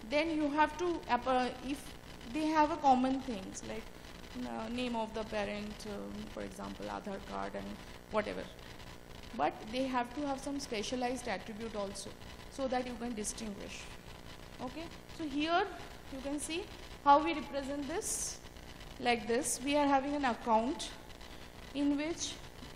then you have to, if they have a common things like name of the parent, for example, Aadhaar card and whatever. But they have to have some specialized attribute also, so that you can distinguish. Okay, so here you can see how we represent this. Like this, we are having an account in which,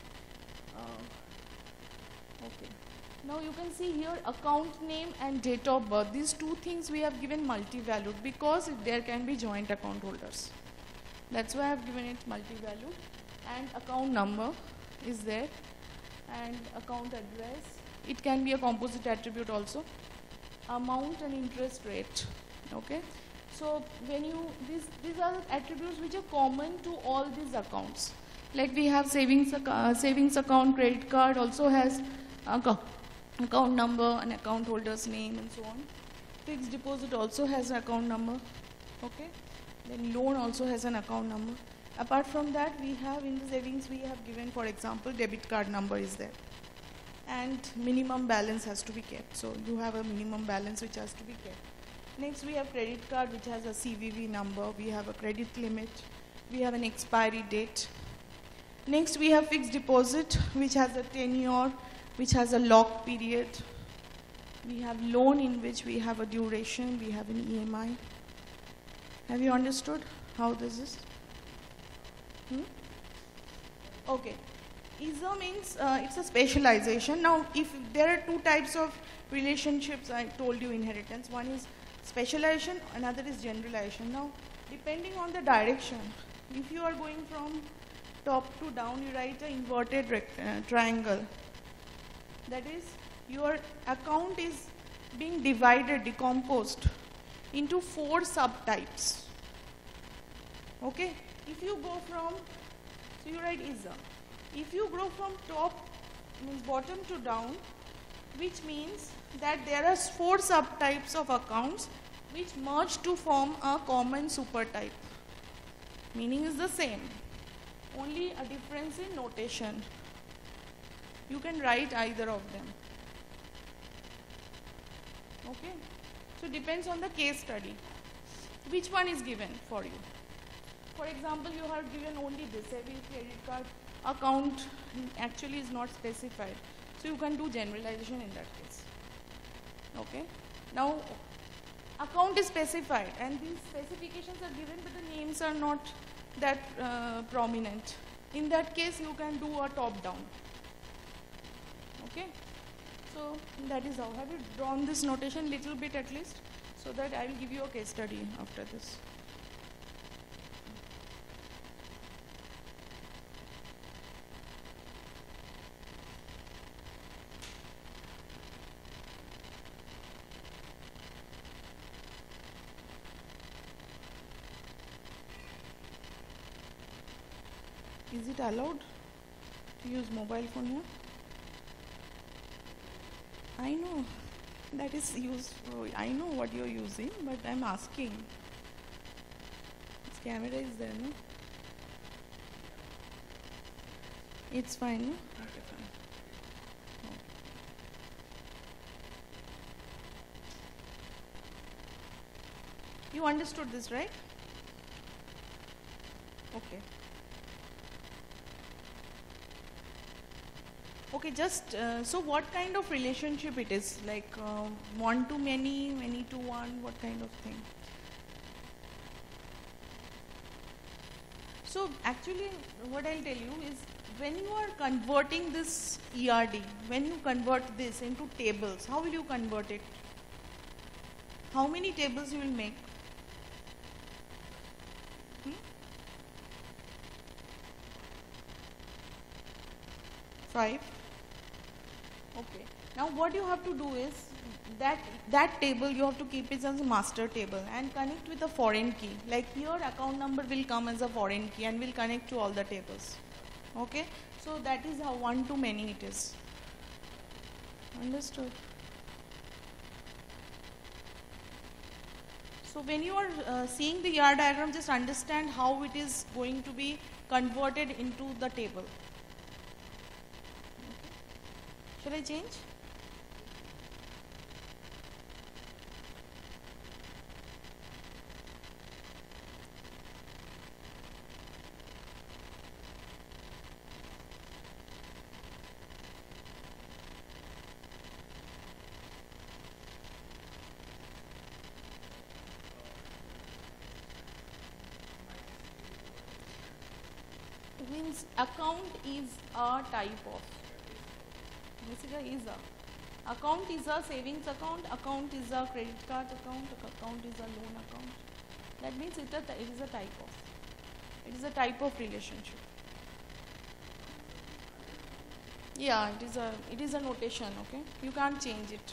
okay, now you can see here account name and date of birth. These two things we have given multi-valued because there can be joint account holders. That's why I have given it multi-valued. And account number is there, and account address. It can be a composite attribute also. Amount and interest rate. Okay. So when you, these are attributes which are common to all these accounts. Like we have savings account, credit card also has account number and account holder's name and so on. Fixed deposit also has an account number. Okay. Then loan also has an account number. Apart from that, we have in the savings, we have given, for example, debit card number is there. And minimum balance has to be kept. So you have a minimum balance which has to be kept. Next, we have credit card which has a CVV number. We have a credit limit. We have an expiry date. Next, we have fixed deposit which has a tenure, which has a lock period. We have loan in which we have a duration. We have an EMI. Have you understood how this is? Okay. ISA means it's a specialization. Now, if there are two types of relationships, I told you inheritance. One is specialization, another is generalization. Now, depending on the direction, if you are going from top to down, you write an inverted triangle. That is, your account is being divided, decomposed into 4 subtypes. Okay? If you go from, so you write ISA. If you go from top, means bottom to down, which means that there are 4 subtypes of accounts which merge to form a common supertype. Meaning is the same, only a difference in notation. You can write either of them. Okay? So depends on the case study. Which one is given for you? For example, you are given only this, savings credit card account actually is not specified. So you can do generalization in that case. Okay? Now, account is specified and these specifications are given but the names are not that prominent. In that case, you can do a top-down. Okay? So that is how. Have you drawn this notation little bit at least? So that I will give you a case study after this. Is it allowed to use mobile phone here? I know that is used. I know what you're using, but I'm asking. This camera is there, no? It's fine, no? Okay, fine. Okay. You understood this, right? Okay. Okay, just so what kind of relationship it is? Like one to many, many to one, what kind of thing? So actually what I'll tell you is when you are converting this ERD, when you convert this into tables, how will you convert it? How many tables you will make? 5. Okay. Now what you have to do is that table you have to keep it as a master table and connect with a foreign key. Like here account number will come as a foreign key and will connect to all the tables. Okay. So that is how one to many it is. Understood? So when you are seeing the ER diagram, just understand how it is going to be converted into the table. Okay. Shall I change? means account is a type of. Basically is a. Account is a savings account is a credit card account is a loan account. That means it is a type of. It is a type of relationship. Yeah, it is a notation, okay? You can't change it.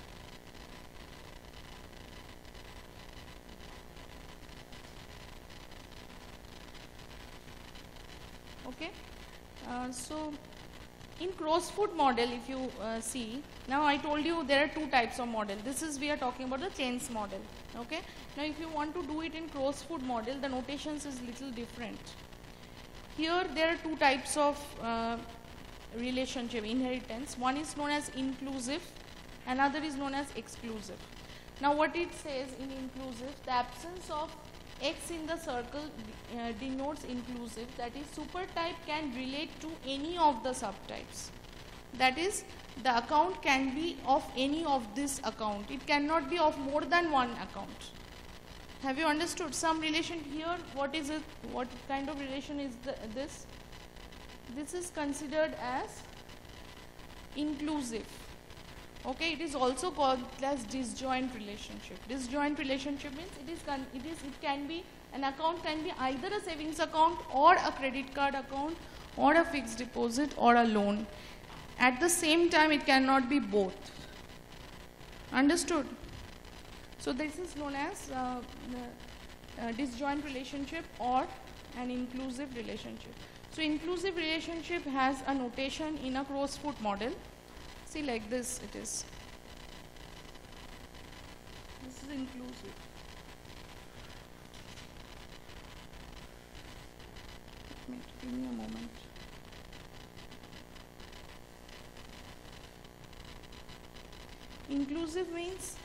Okay, so in Crowfoot model, if you see, now I told you there are two types of model. This is, we are talking about the chains model. Okay, now if you want to do it in Crowfoot model, the notations is little different. Here there are two types of relationship, inheritance. One is known as inclusive, another is known as exclusive. Now what it says in inclusive, the absence of X in the circle denotes inclusive, that is super type can relate to any of the subtypes. That is, the account can be of any of this account. It cannot be of more than one account. Have you understood? Some relation here, what is it? What kind of relation is this? This is considered as inclusive. Okay, it is also called as disjoint relationship. Disjoint relationship means it can be, an account can be either a savings account or a credit card account or a fixed deposit or a loan. At the same time, it cannot be both. Understood? So this is known as disjoint relationship or an inclusive relationship. So inclusive relationship has a notation in a Crowfoot model. See, like this it is. This is inclusive. Give me a moment. Inclusive means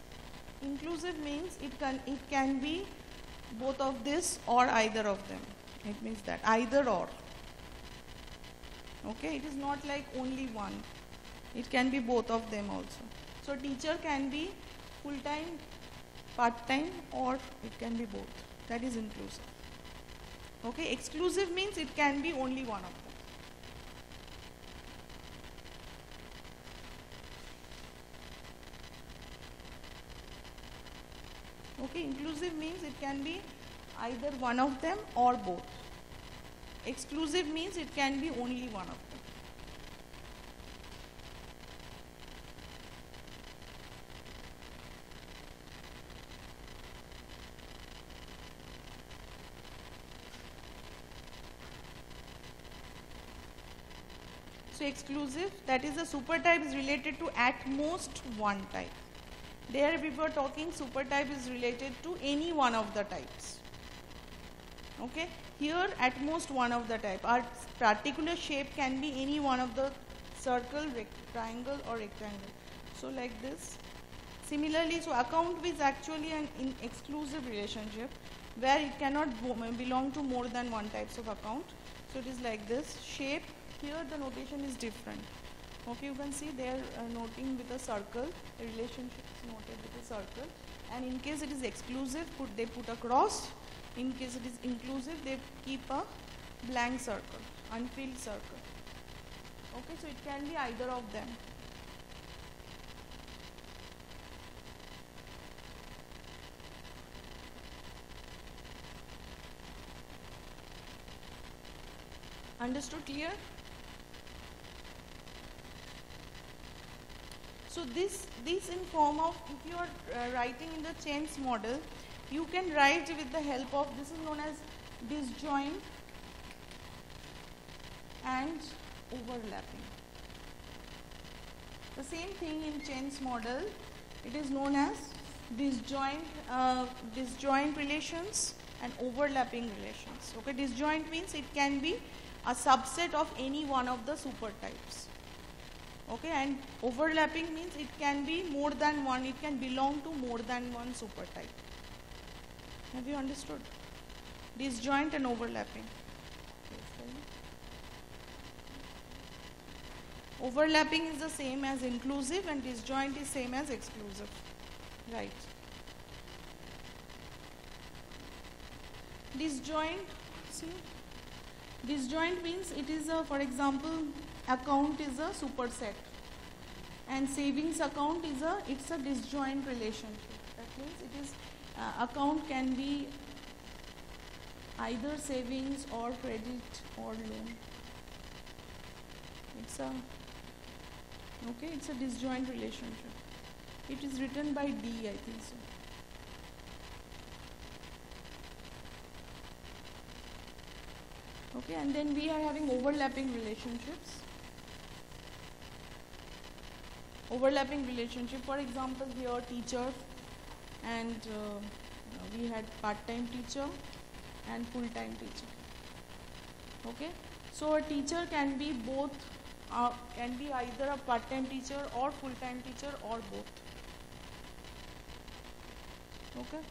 it can be both of this or either of them. It means that either or. Okay, it is not like only one. It can be both of them also. So teacher can be full-time, part-time, or it can be both. That is inclusive. Okay, exclusive means it can be only one of them. Okay, inclusive means it can be either one of them or both. Exclusive means it can be only one of them. So exclusive, that is the super type is related to at most one type. There we were talking super type is related to any one of the types. Okay, here at most one of the type. Our particular shape can be any one of the circle, triangle or rectangle. So like this. Similarly, so account is actually an exclusive relationship where it cannot belong to more than one types of account. So it is like this. Shape, here the notation is different. Okay, you can see they are noting with a circle. The relationship is noted with a circle. And in case it is exclusive, they put a cross. In case it is inclusive, they keep a blank circle, unfilled circle. Okay, so it can be either of them. Understood? Clear? So this in form of, if you are writing in the chains model, you can write with the help of, this is known as disjoint and overlapping. The same thing in chains model, it is known as disjoint relations and overlapping relations. Okay, disjoint means it can be a subset of any one of the super types. Okay, and overlapping means it can be more than one, it can belong to more than one super type. Have you understood? Disjoint and overlapping. Overlapping is the same as inclusive and disjoint is same as exclusive. Right. Disjoint, see, Disjoint means it is a, for example, account is a superset, and savings account is it's a disjoint relationship. That means it is account can be either savings or credit or loan. It's a it's a disjoint relationship. It is written by D, I think so. Okay, and then we are having overlapping relationships. Overlapping relationship, for example, here teacher and we had part-time teacher and full-time teacher. Okay, so a teacher can be both, can be either a part-time teacher or full-time teacher or both. Okay,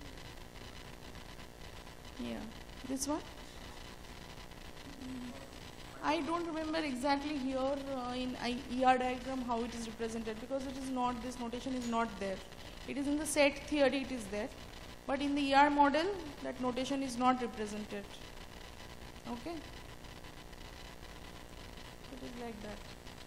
yeah, this one. I don't remember exactly here in ER diagram how it is represented, because it is not, this notation is not there. It is in the set theory, it is there, but in the ER model that notation is not represented. Okay, it is like that.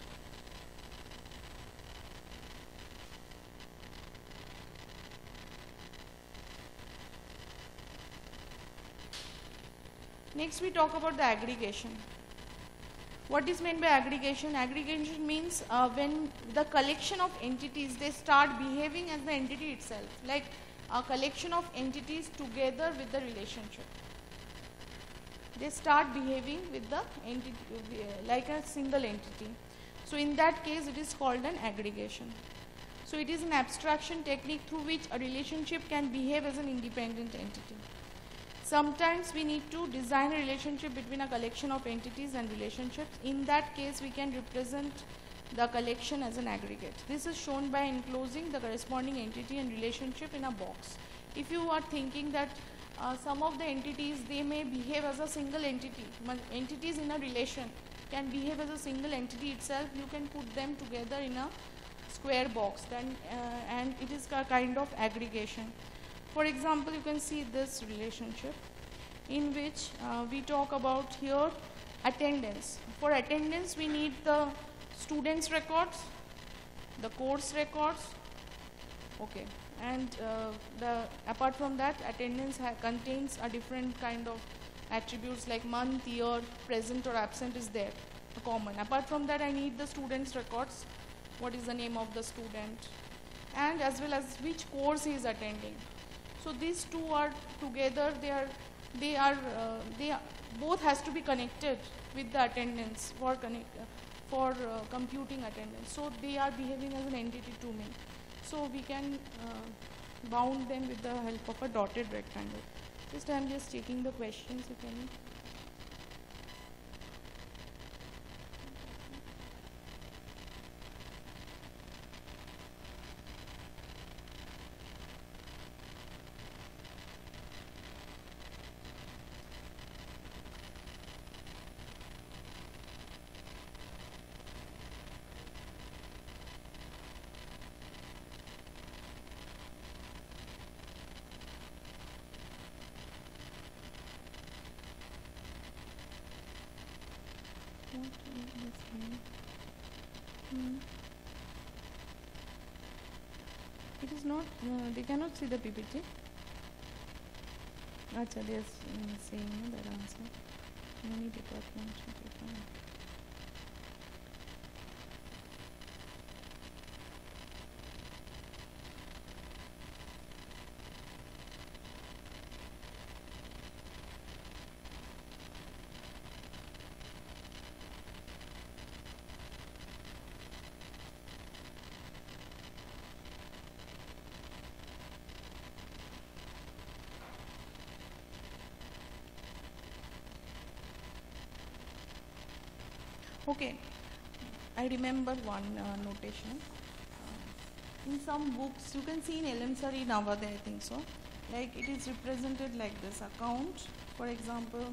Next we talk about the aggregation. What is meant by aggregation? Aggregation means when the collection of entities, they start behaving as the entity itself, like a collection of entities together with the relationship. They start behaving with the entity like a single entity. So in that case it is called an aggregation. So it is an abstraction technique through which a relationship can behave as an independent entity. Sometimes we need to design a relationship between a collection of entities and relationships. In that case, we can represent the collection as an aggregate. This is shown by enclosing the corresponding entity and relationship in a box. If you are thinking that some of the entities, they may behave as a single entity, entities in a relation can behave as a single entity itself, you can put them together in a square box, then, and it is a kind of aggregation. For example, you can see this relationship in which we talk about here attendance. For attendance, we need the students' records, the course records, okay, and apart from that, attendance contains a different kind of attributes like month, year, present or absent is there, common. Apart from that, I need the students' records, what is the name of the student, and as well as which course he is attending. So these two are together, they both has to be connected with the attendance for computing attendance. So they are behaving as an entity to me. So we can bound them with the help of a dotted rectangle. I am just taking the questions if any. It is not, they cannot see the PPT. Acha, they are saying that answer. Many departments. Okay, I remember one notation. In some books, you can see in Elemsari Navodaya, I think so. Like it is represented like this: account, for example,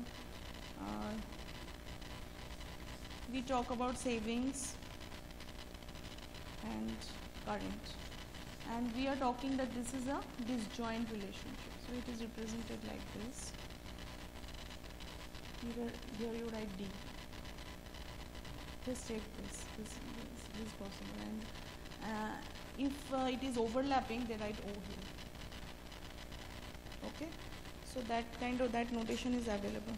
we talk about savings and current, and we are talking that this is a disjoint relationship. So it is represented like this. Here you write D. Just check this is possible, and if it is overlapping, they write O here. Okay, so that notation is available.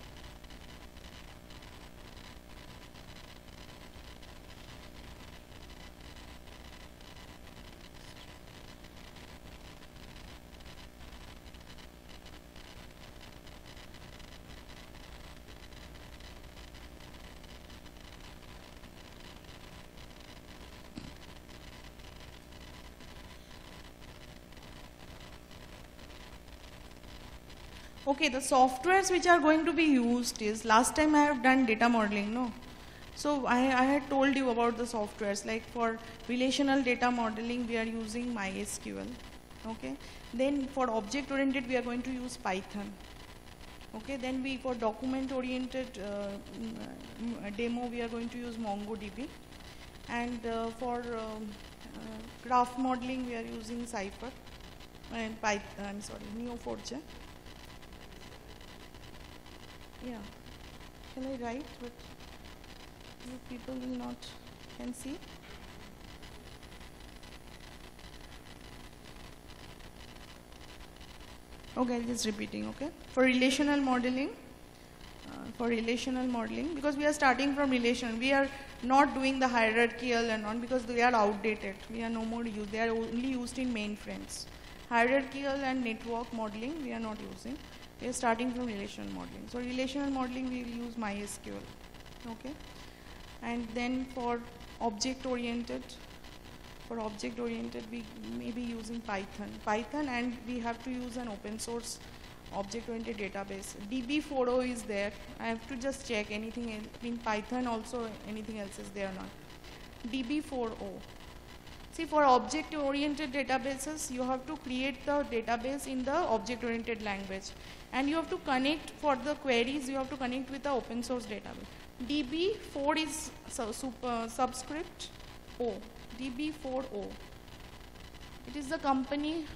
Okay, the softwares which are going to be used is, last time I have done data modeling, no? So I had told you about the softwares, like for relational data modeling we are using MySQL, okay? Then for object oriented we are going to use Python, okay? Then for document oriented demo we are going to use MongoDB, and for graph modeling we are using Cypher and Python, Neo4j. Yeah, can I write, but you people will not can see. Okay, just repeating, okay. For relational modeling, because we are starting from relation, we are not doing the hierarchical and on, because they are outdated. We are no more used, they are only used in mainframes. Hierarchical and network modeling we are not using. We are starting from relational modeling. So relational modeling we will use MySQL, okay. And then for object oriented we may be using Python, and we have to use an open source object oriented database. DB4O is there. I have to just check anything in Python also, anything else is there or not. DB4O. See, for object-oriented databases, you have to create the database in the object-oriented language. And you have to connect, for the queries, you have to connect with the open source database. DB4 is subscript O. DB4O. It is the company.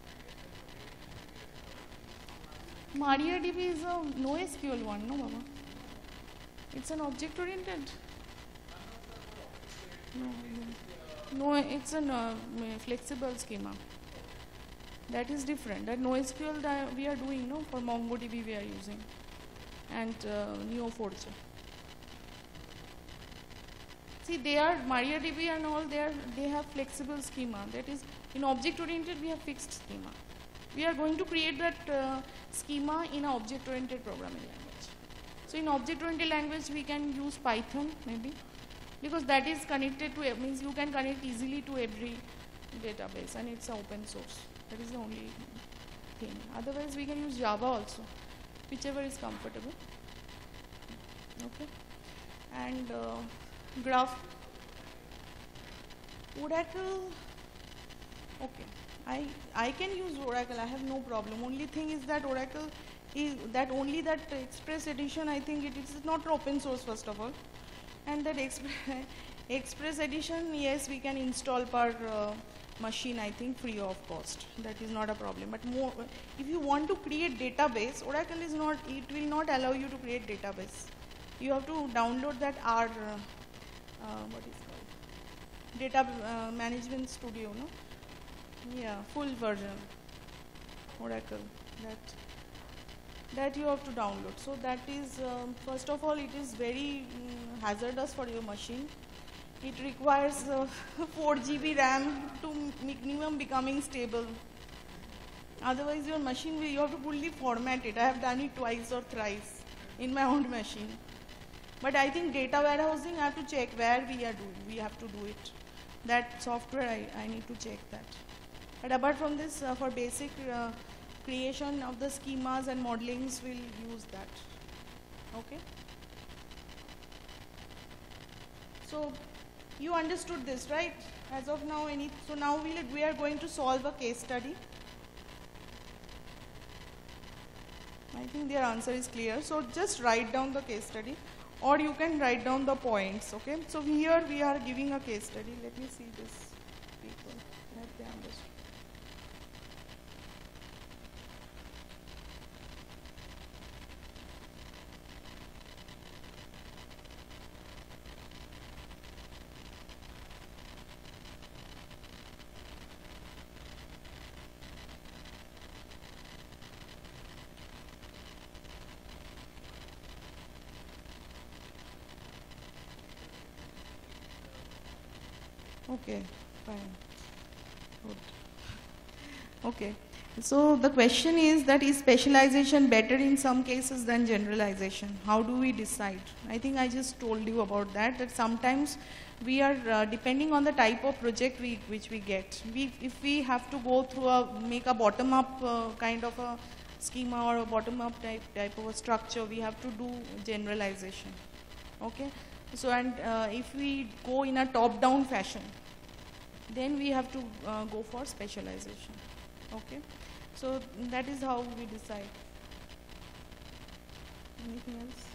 MariaDB is a NoSQL one, no, Baba? It's an object-oriented. No, it's a flexible schema. That is different. That NoSQL that we are doing, no, for MongoDB we are using, and Neo4j. See, they are MariaDB and all. They have flexible schema. That is, in object-oriented we have fixed schema. We are going to create that schema in an object-oriented programming language. So in object-oriented language we can use Python maybe, because that is connected to, means you can connect easily to every database, and it's open source. That is the only thing. Otherwise we can use Java also, whichever is comfortable. Okay. And graph, Oracle, okay. I can use Oracle, I have no problem. Only thing is that Oracle is that only that Express edition, I think it is not open source first of all. And that Express edition, yes, we can install per machine, I think, free of cost. That is not a problem. But more, if you want to create database, Oracle is not, it will not allow you to create database. You have to download that R, what is called? Data Management Studio, no? Yeah, full version. Oracle, that you have to download. So that is, first of all, it is very hazardous for your machine. It requires 4 GB RAM to minimum becoming stable. Otherwise your machine will, you have to fully format it. I have done it twice or thrice in my own machine. But I think data warehousing, I have to check where we are doing. We have to do it. That software, I need to check that. But apart from this, for basic creation of the schemas and modelings, we'll use that. Okay. So you understood this, right? As of now, so now we are going to solve a case study. I think their answer is clear. So just write down the case study, or you can write down the points. Okay. So here we are giving a case study. Let me see this people. Let they understand. Okay, fine. Good. Okay. So the question is specialization better in some cases than generalization? How do we decide? I think I just told you about that, that sometimes we are, depending on the type of project which we get, if we have to go through make a bottom-up kind of a schema or a bottom-up type of a structure, we have to do generalization. Okay. So, and if we go in a top-down fashion, then we have to go for specialization. Okay. So that is how we decide. Anything else?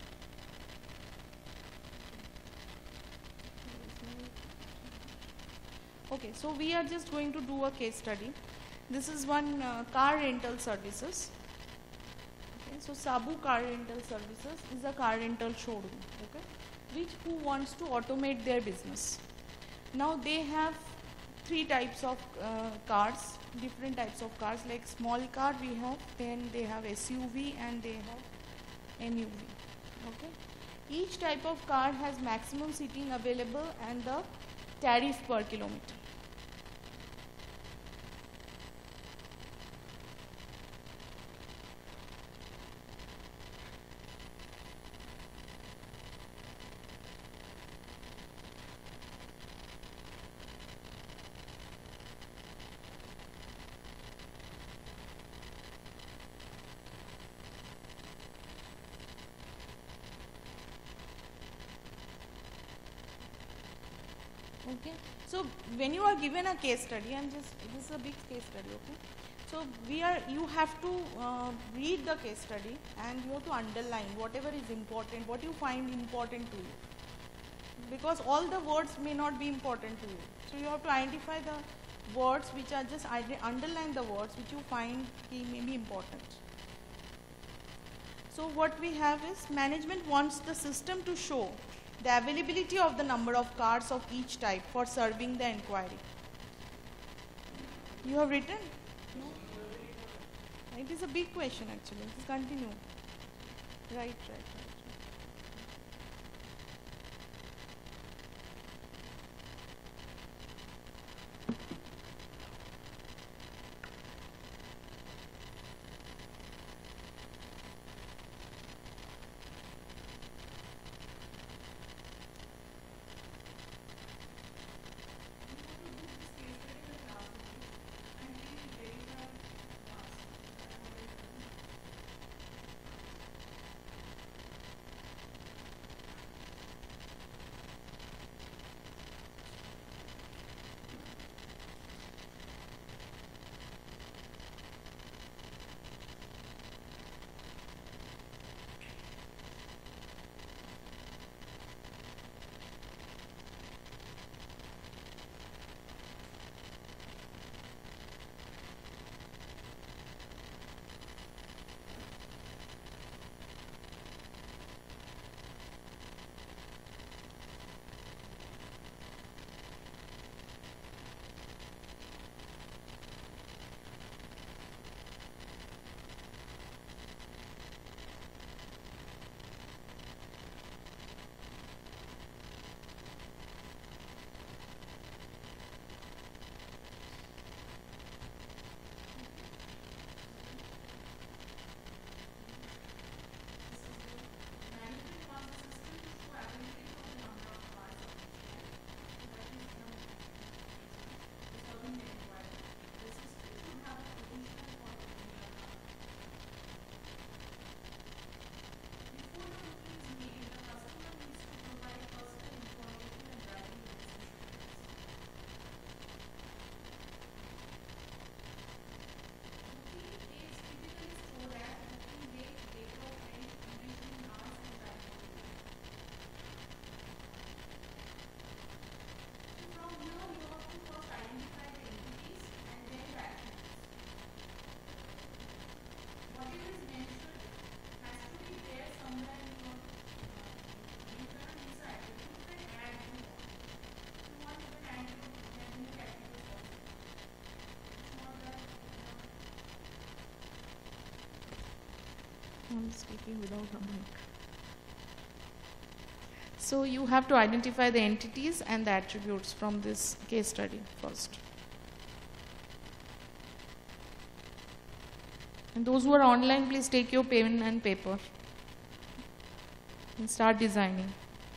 Okay, so we are just going to do a case study. This is one car rental services. Okay, so Sabu Car Rental Services is a car rental showroom. Okay, who wants to automate their business. Now they have three types of cars, different types of cars, like small car we have, then they have SUV and they have MUV. Okay. Each type of car has maximum seating available and the tariff per kilometer. Okay. So when you are given a case study, this is a big case study. Okay. So you have to read the case study and you have to underline whatever is important, what you find important to you, because all the words may not be important to you. So you have to identify the words which are just underline the words which you find may be important. So what we have is, management wants the system to show the availability of the number of cars of each type for serving the inquiry. You have written? No? It is a big question actually. Let's continue. Right. I'm speaking without a mic. So you have to identify the entities and the attributes from this case study first. And those who are online, please take your pen and paper and start designing.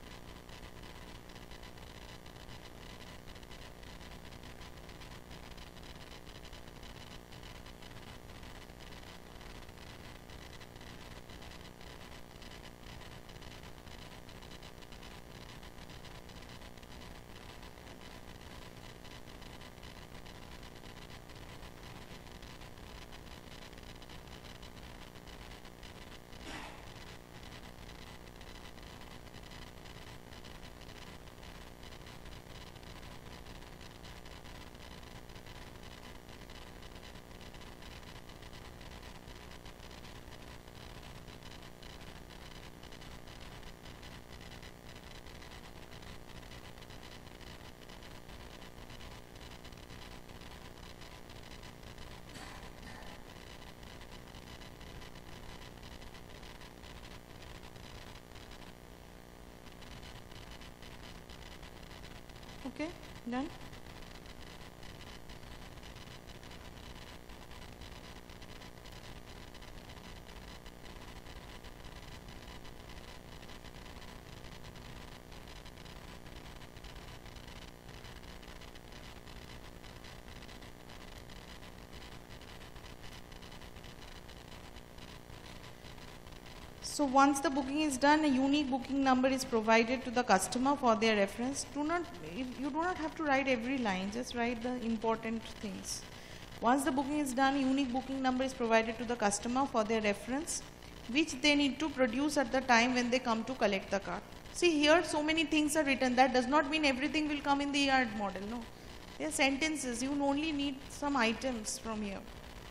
Okay, done. So once the booking is done, a unique booking number is provided to the customer for their reference. You do not have to write every line, just write the important things. Once the booking is done, a unique booking number is provided to the customer for their reference, which they need to produce at the time when they come to collect the car. See, here so many things are written. That does not mean everything will come in the yard model, no. They are sentences. You only need some items from here.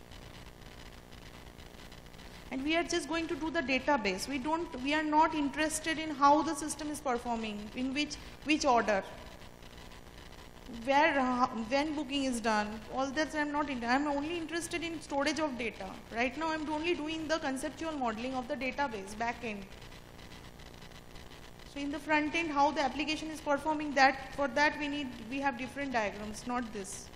And we are just going to do the database. We are not interested in how the system is performing, in which order, when booking is done. All that I'm only interested in storage of data. Right now I'm only doing the conceptual modeling of the database back end. So in the front end, how the application is performing, for that we have different diagrams, not this.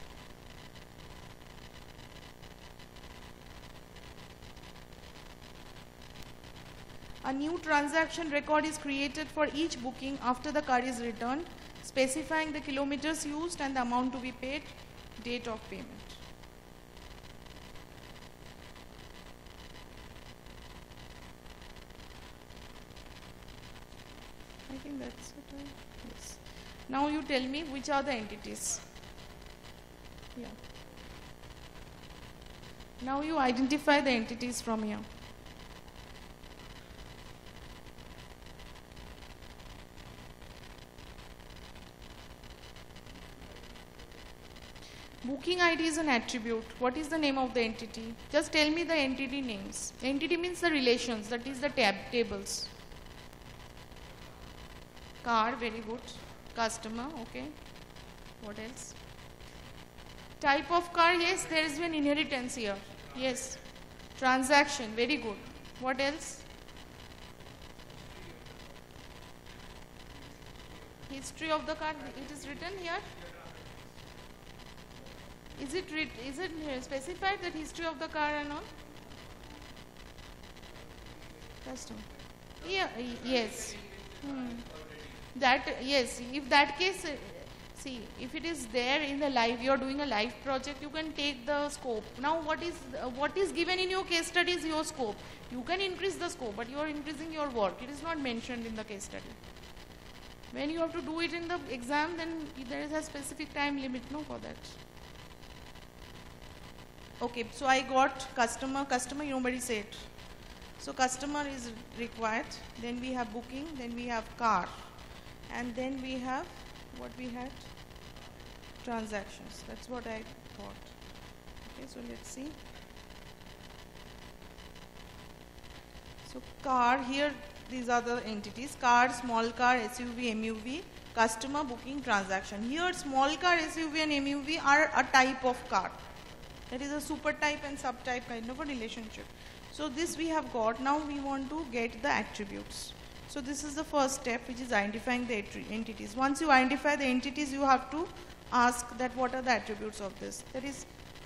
A new transaction record is created for each booking after the car is returned, specifying the kilometers used and the amount to be paid, date of payment. I think that's it, right? Yes. Now you tell me which are the entities. Yeah. Now you identify the entities from here. Booking ID is an attribute. What is the name of the entity? Just tell me the entity names. Entity means the relations, that is the tables. Car, very good. Customer, okay. What else? Type of car, yes, there is an inheritance here. Yes. Transaction, very good. What else? History of the car, it is written here. Is it specified that history of the car and all? Customer. Yeah, yes. Yes, if that case, see, if it is there in the live, you are doing a live project, you can take the scope. Now what is given in your case study is your scope. You can increase the scope, but you are increasing your work. It is not mentioned in the case study. When you have to do it in the exam, then there is a specific time limit, no, for that. Okay, so I got customer, nobody said. So customer is required, then we have booking, then we have car, and then we have, what we had? Transactions. That's what I thought. Okay, so let's see. So car, here these are the entities: car, small car, SUV, MUV, customer, booking, transaction. Here small car, SUV and MUV are a type of car. That is a super type and subtype kind of a relationship. So this we have got. Now we want to get the attributes. So this is the first step, which is identifying the entities. Once you identify the entities, you have to ask that what are the attributes of this. That is,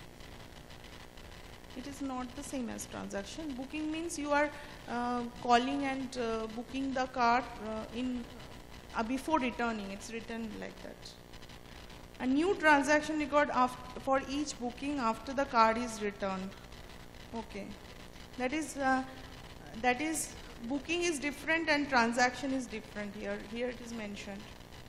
it is not the same as transaction. Booking means you are calling and booking the car before returning. It's written like that. A new transaction record for each booking after the card is returned. Okay, that is booking is different and transaction is different here. Here it is mentioned.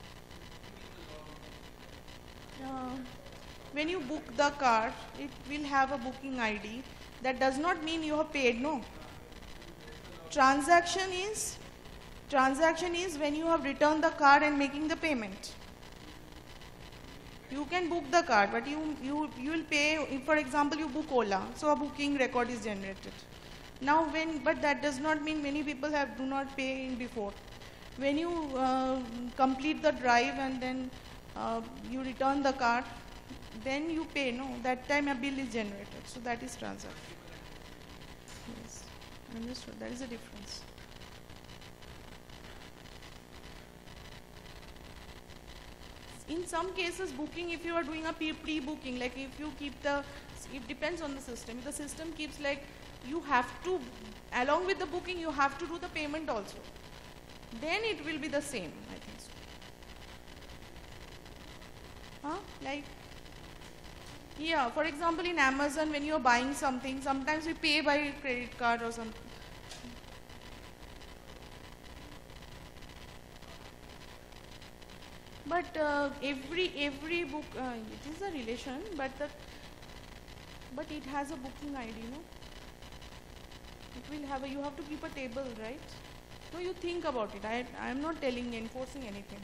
When you book the card, it will have a booking ID. That does not mean you have paid, no. Transaction is when you have returned the card and making the payment. You can book the card, but you will pay. If, for example, you book Ola, so a booking record is generated. Now, but that does not mean many people do not pay before. When you complete the drive and then you return the card, then you pay. No, that time a bill is generated. So that is transaction. Yes, understood. That is a difference. In some cases, booking, if you are doing a pre-booking, like if you keep it depends on the system. If the system keeps like, you have to, along with the booking, you have to do the payment also. Then it will be the same, I think so. Like, yeah, for example, in Amazon, when you are buying something, sometimes we pay by credit card or something. But every book, it is a relation, but it has a booking ID, no? It will have you have to keep a table, right? No, you think about it. I am not enforcing anything.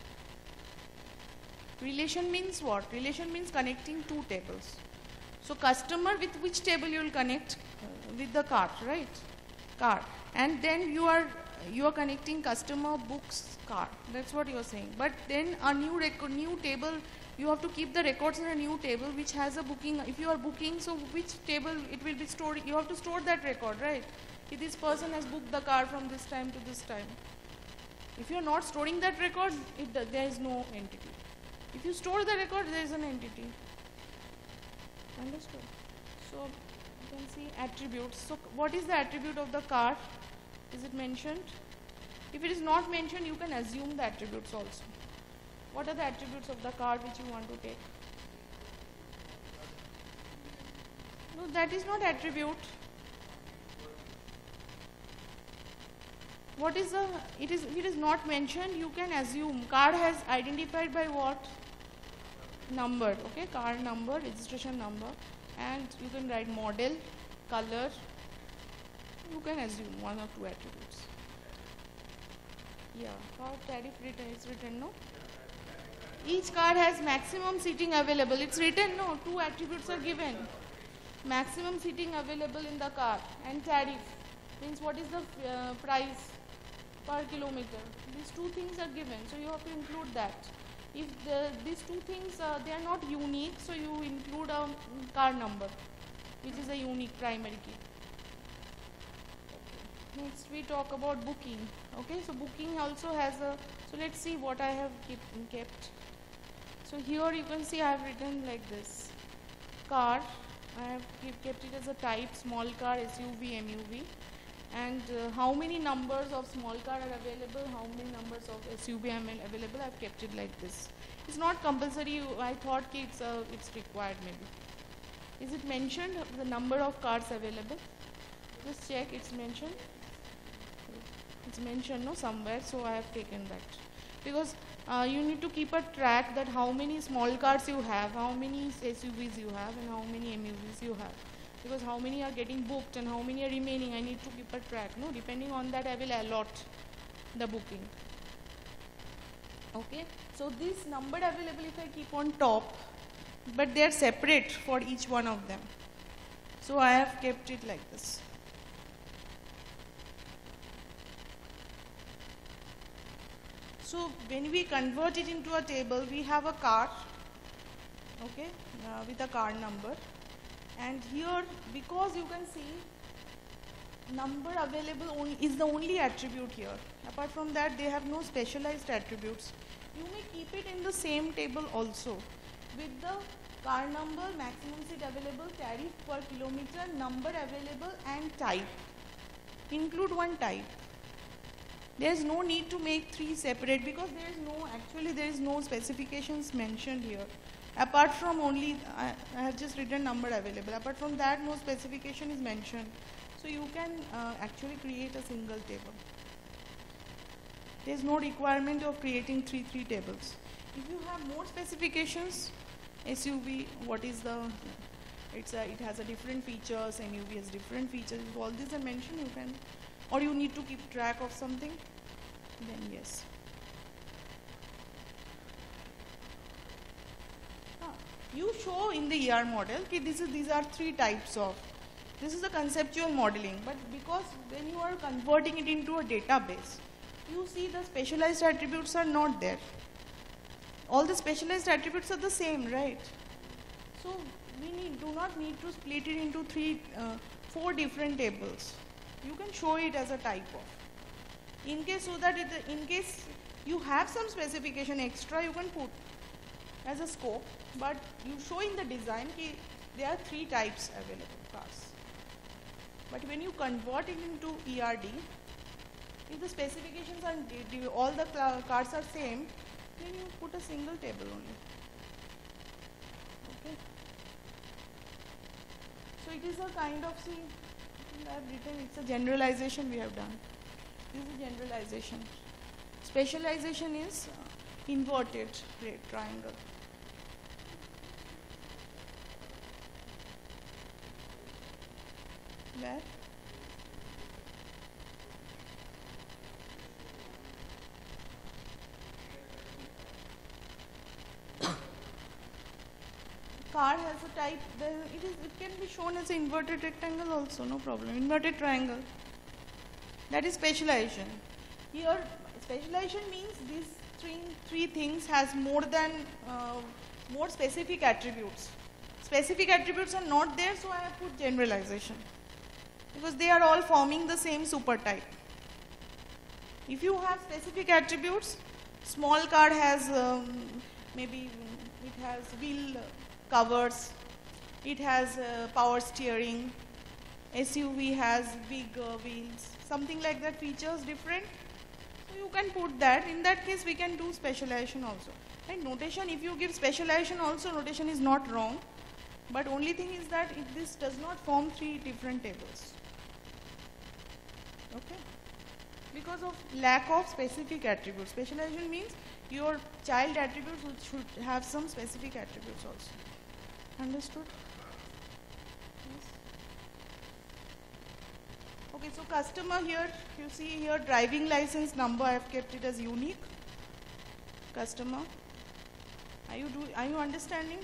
Relation means what? Relation means connecting two tables. So customer, with which table you will connect? With the cart, right? Cart. And then you are connecting customer, books, cart. That's what you are saying. But then a new table, you have to keep the records in a new table which has a booking. If you are booking, so which table it will be stored? You have to store that record, right? If this person has booked the car from this time to this time. If you are not storing that record, there is no entity. If you store the record, there is an entity. Understood? So you can see attributes. So what is the attribute of the car? Is it mentioned? If it is not mentioned, you can assume the attributes also. What are the attributes of the card which you want to take? No, that is not attribute. What is if it is not mentioned, you can assume. Card has identified by what? Number, okay? Card number, registration number, and you can write model, color. You can assume one or two attributes. Yeah, card tariff is written, no? Each card has maximum seating available. It's written, no? Two attributes are given. Maximum seating available in the car and tariff means what is the price per kilometer. These two things are given, so you have to include that. If these two things they are not unique, so you include a car number, which is a unique primary key. Next we talk about booking. Okay, so booking also has a. So let's see what I have kept. So here you can see I have written like this. Car, I have kept it as a type, small car, SUV, MUV. And how many numbers of small car are available, how many numbers of SUV are available, I have kept it like this. It's not compulsory, I thought it's required maybe. Is it mentioned, the number of cars available? Just check, it's mentioned. It's mentioned, no, somewhere, so I have taken that. Because you need to keep a track that how many small cars you have, how many SUVs you have, and how many MUVs you have. Because how many are getting booked and how many are remaining, I need to keep a track. No, depending on that, I will allot the booking. Okay, so this number available if I keep on top, but they are separate for each one of them. So I have kept it like this. So when we convert it into a table, we have a car, okay, with a car number. And here, because you can see number available only is the only attribute here. Apart from that, they have no specialized attributes. You may keep it in the same table also with the car number, maximum seat available, tariff per kilometer, number available and type. Include one type. There is no need to make three separate because there is no specifications mentioned here. Apart from only, I have just written number available. Apart from that, no specification is mentioned. So you can actually create a single table. There is no requirement of creating three tables. If you have more specifications, SUV, it has a different features, MUV has different features. If all these are mentioned, you can, or you need to keep track of something, then yes. You show in the ER model that these are three types of. This is a conceptual modeling, but because when you are converting it into a database, you see the specialized attributes are not there. All the specialized attributes are the same, right? So we do not need to split it into four different tables. You can show it as a type of. In case in case you have some specification extra, you can put as a scope, but you show in the design that there are three types available cars. But when you convert it into ERD, if the specifications are all the cars are same, then you put a single table only. Okay. So it is a kind of, I have written, it's a generalization we have done. This is a generalization. Specialization is inverted triangle. Where? Car has a type, it can be shown as an inverted rectangle also, no problem. Inverted triangle. That is specialization. Here, specialization means these three things has more specific attributes. Specific attributes are not there, so I have put generalization. Because they are all forming the same super type. If you have specific attributes, small car has maybe it has wheel covers, it has power steering, SUV has big wheels, something like that, features different. So you can put that. In that case, we can do specialization also. And notation, if you give specialization also, notation is not wrong. But only thing is that this does not form three different tables. Okay? Because of lack of specific attributes. Specialization means your child attributes should have some specific attributes also. Understood? Yes. Okay, so customer here, you see here driving license number, I have kept it as unique. Customer. Are you understanding?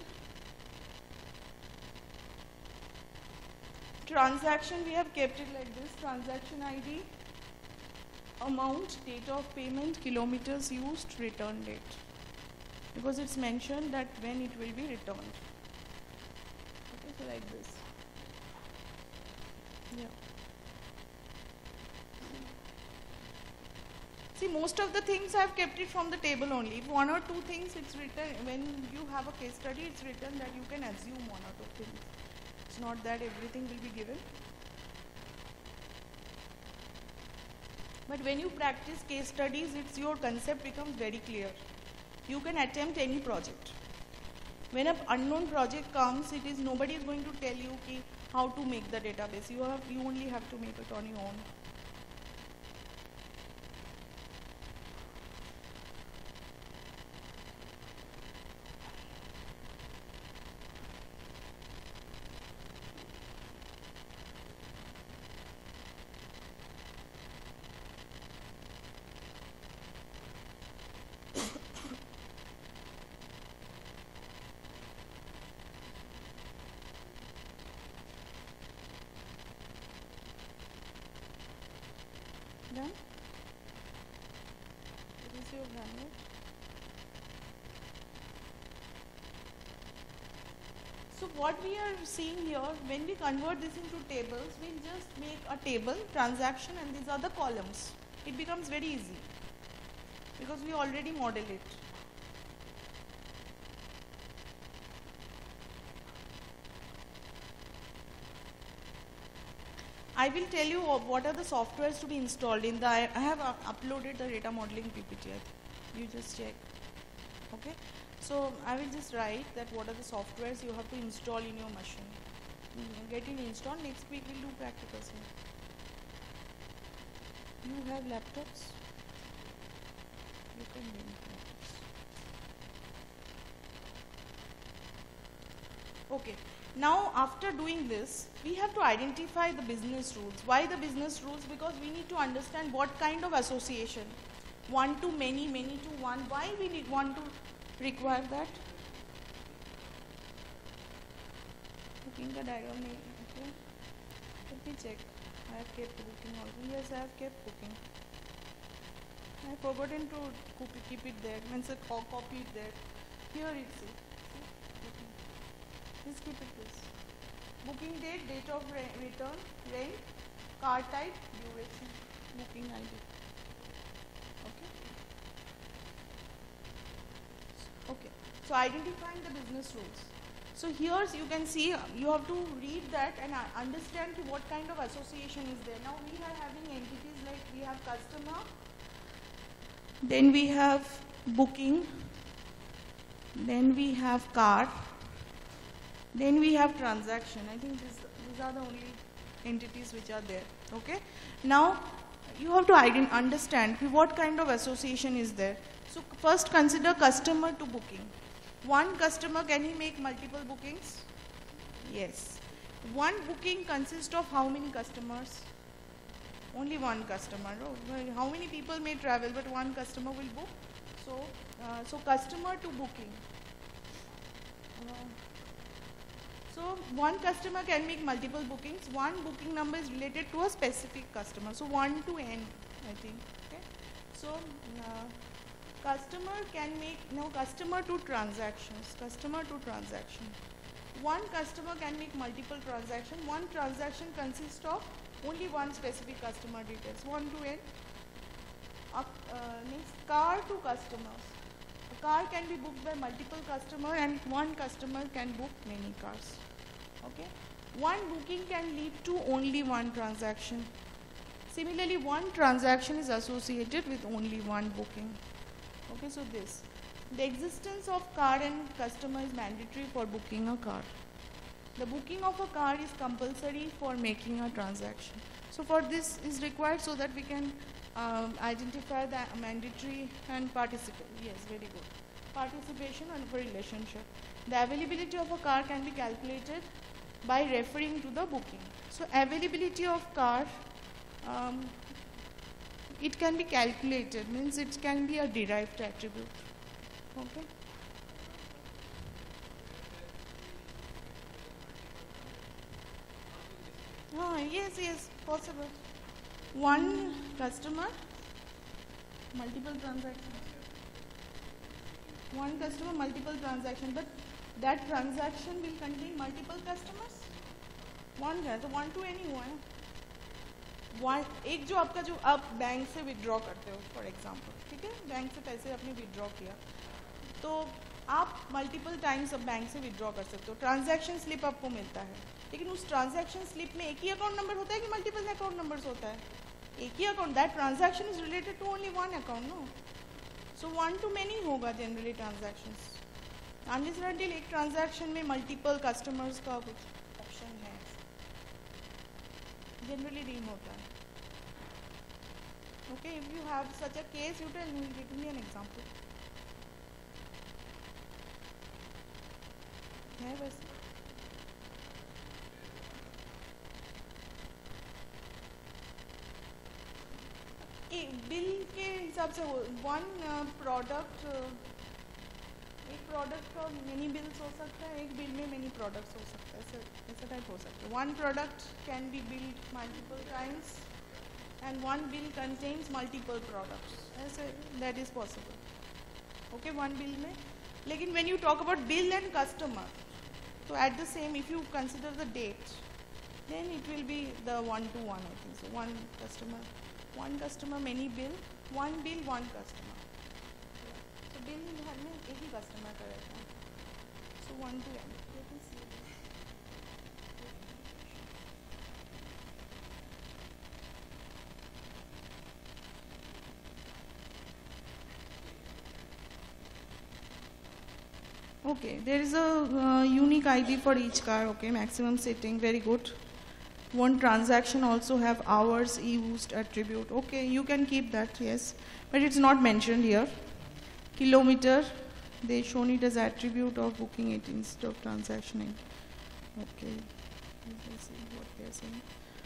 Transaction, we have kept it like this, transaction ID, amount, date of payment, kilometers used, return date. Because it's mentioned that when it will be returned. Okay, so like this. Yeah. See, most of the things I have kept it from the table only. If one or two things it's written, when you have a case study, it's written that you can assume one or two things. It's not that everything will be given. But when you practice case studies, your concept becomes very clear. You can attempt any project. When an unknown project comes, nobody is going to tell you how to make the database. You only have to make it on your own. Done? This is your done it. So what we are seeing here, when we convert this into tables, we'll just make a table, transaction, and these are the columns. It becomes very easy because we already model it. I will tell you what are the softwares to be installed in the, I have uploaded the data modeling PPT. You just check. Okay. So I will just write that what are the softwares you have to install in your machine. Get it installed. Next week we'll do practicals here. You have laptops? You can bring laptops. Okay. Now after doing this, we have to identify the business rules. Why the business rules? Because we need to understand what kind of association. One to many, many to one. Why we need one to require that? Booking the diagram. Okay. Let me check. I have kept booking also. Yes, I have kept booking. I have forgotten to keep it there. Means copy it there. Here it's it. Just keep it this. Booking date, date of return, rent, car type, duration, booking ID. Okay. Okay. So identifying the business rules. So here you can see you have to read that and understand what kind of association is there. Now we are having entities like we have customer, then we have booking, then we have car, then we have transaction. I think these are the only entities which are there. Okay. Now you have to understand what kind of association is there. So first consider customer to booking. One customer, can he make multiple bookings? Yes. One booking consists of how many customers? Only one customer. Oh, how many people may travel, but one customer will book? So customer to booking. So one customer can make multiple bookings. One booking number is related to a specific customer. So 1 to n, I think. Okay. So customer can make, now customer to transactions. Customer to transaction. One customer can make multiple transactions. One transaction consists of only one specific customer details. 1 to n. Next, car to customers. A car can be booked by multiple customers and one customer can book many cars. Okay. One booking can lead to only one transaction. Similarly, one transaction is associated with only one booking. Okay, so this. The existence of car and customer is mandatory for booking a car. The booking of a car is compulsory for making a transaction. So for this is required so that we can identify the mandatory and participate. Yes, very good. Participation and for relationship. The availability of a car can be calculated by referring to the booking. So availability of car, it can be calculated, means it can be a derived attribute. Okay. Yes, possible. One customer, multiple transactions. One customer, multiple transactions, but that transaction will contain multiple customers. One है तो 1 to any हुआ है. One एक जो आपका जो आप bank से विड्रॉ करते हो, फॉर एग्जाम्पल, ठीक है, बैंक से पैसे आपने विड्रॉ किया, तो आप मल्टीपल टाइम्स अब बैंक से विड्रॉ कर सकते हो. ट्रांजैक्शन स्लिप आपको मिलता है, लेकिन उस ट्रांजैक्शन स्लिप में एक ही अकाउंट नंबर होता है कि मल्टीपल अकाउंट नंबर्स होता है? एक ही account. That transaction is related to only one account, no. So 1 to many होगा जनरली ट्रांजैक्शंस. अनलेस अनटिल एक ट्रांजैक्शन में मल्टीपल कस्टमर्स का कुछ ऑप्शन है, जनरली नहीं होता है. Okay, if you have such a case, you tell me, give me an example. है वैसे. बिल के हिसाब से वन प्रोडक्ट, एक प्रोडक्ट का मेनी बिल्स हो सकता है, एक बिल में मेनी प्रोडक्ट्स हो सकता है, ऐसा टाइप हो सकता है. One product can be billed multiple times and one bill contains multiple products. That is possible. Okay, one bill में. लेकिन when you talk about bill and customer, so at the same, if you consider the date, then it will be the one-to-one, I think. So one customer, many bill, one customer. So bill हमें एक ही customer का रहता है. So one to n. Let me see. Okay, there is a unique ID for each car. Okay, maximum setting, very good. One transaction also have hours used attribute. Okay, you can keep that, yes, but it's not mentioned here. Kilometer, they shown it as attribute of booking it instead of transactioning. Okay, let's see what they are saying.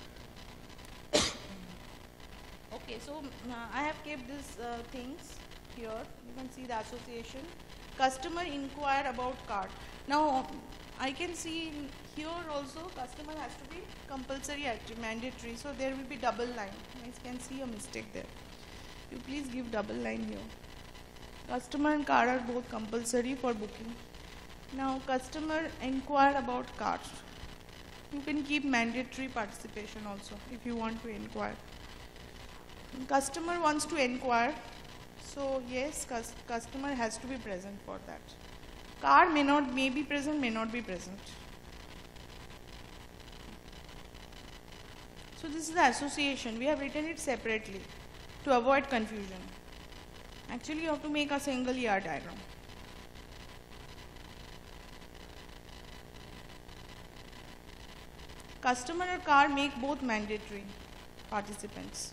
Okay, so I have kept these things here. You can see the association. Customer inquire about card. Now I can see here also customer has to be compulsory, mandatory. So there will be double line. I can see a mistake there. You please give double line here. Customer and card are both compulsory for booking. Now customer inquire about card. You can keep mandatory participation also if you want to inquire. Customer wants to inquire. So yes, customer has to be present for that. Car may be present, may not be present. So this is the association. We have written it separately to avoid confusion. Actually, you have to make a single ER diagram. Customer and car make both mandatory participants.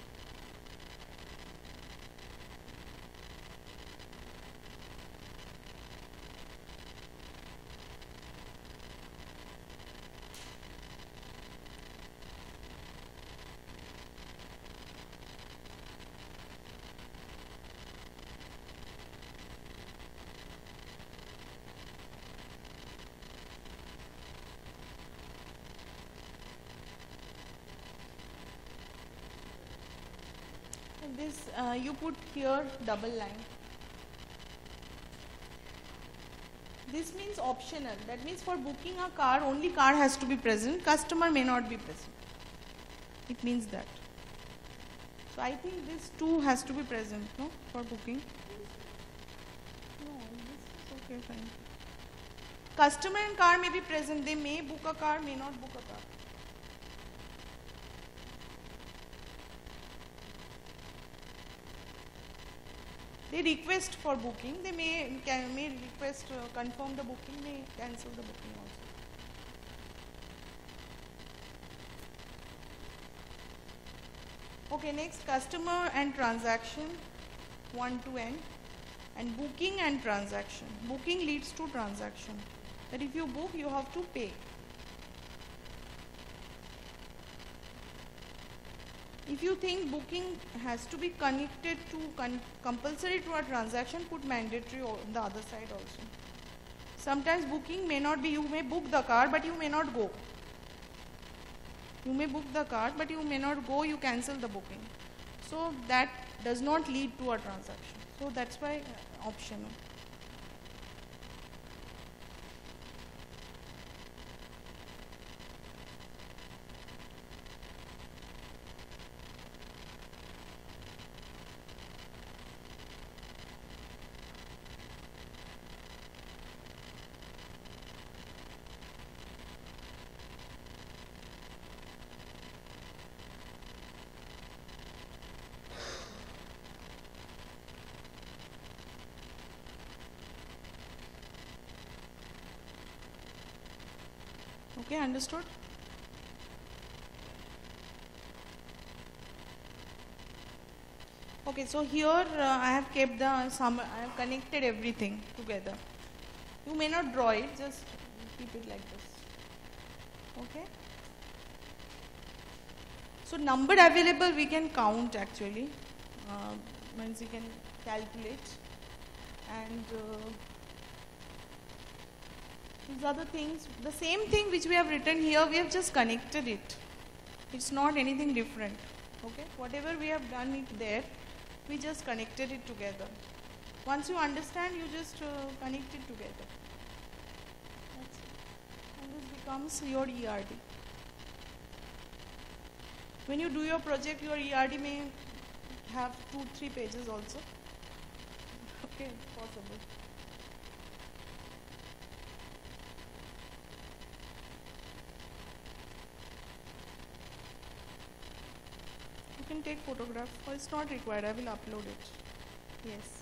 This you put here double line. This means optional. That means for booking a car, only car has to be present. Customer may not be present. It means that. So I think this two has to be present, no, for booking. No, this is okay, fine. Customer and car may be present. They may book a car, may not book a car. They request for booking. They may request confirm the booking, may cancel the booking also. Okay, next customer and transaction, 1 to n, and booking and transaction. Booking leads to transaction. That if you book, you have to pay. If you think booking has to be connected to compulsory to a transaction, put mandatory on the other side also. Sometimes booking may not be, you may book the car but you may not go. You may book the car but you may not go, you cancel the booking. So that does not lead to a transaction. So that's why optional. Okay, understood? Okay, so here I have kept I have connected everything together. You may not draw it, just keep it like this. Okay? So number available we can count actually, means we can calculate, and these are the things, the same thing which we have written here, we have just connected it. It's not anything different. Okay, whatever we have done it there, we just connected it together. Once you understand, you just connect it together. That's it. And this becomes your ERD. When you do your project, your ERD may have 2-3 pages also. Okay, possible. You can take photograph, or it's not required. I will upload it. Yes.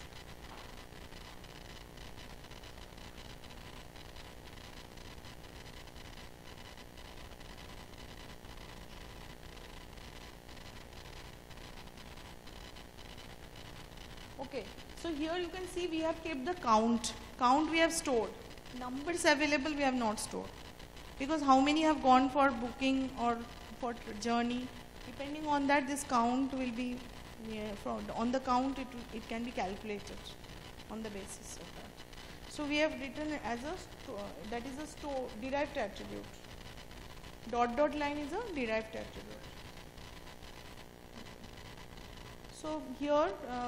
Okay, so here you can see we have kept the count. Count we have stored. Numbers available we have not stored. Because how many have gone for booking or for journey, depending on that this count will be, on the count it can be calculated on the basis of that. So we have written as a, that is a derived attribute. Dot dot line is a derived attribute. So here,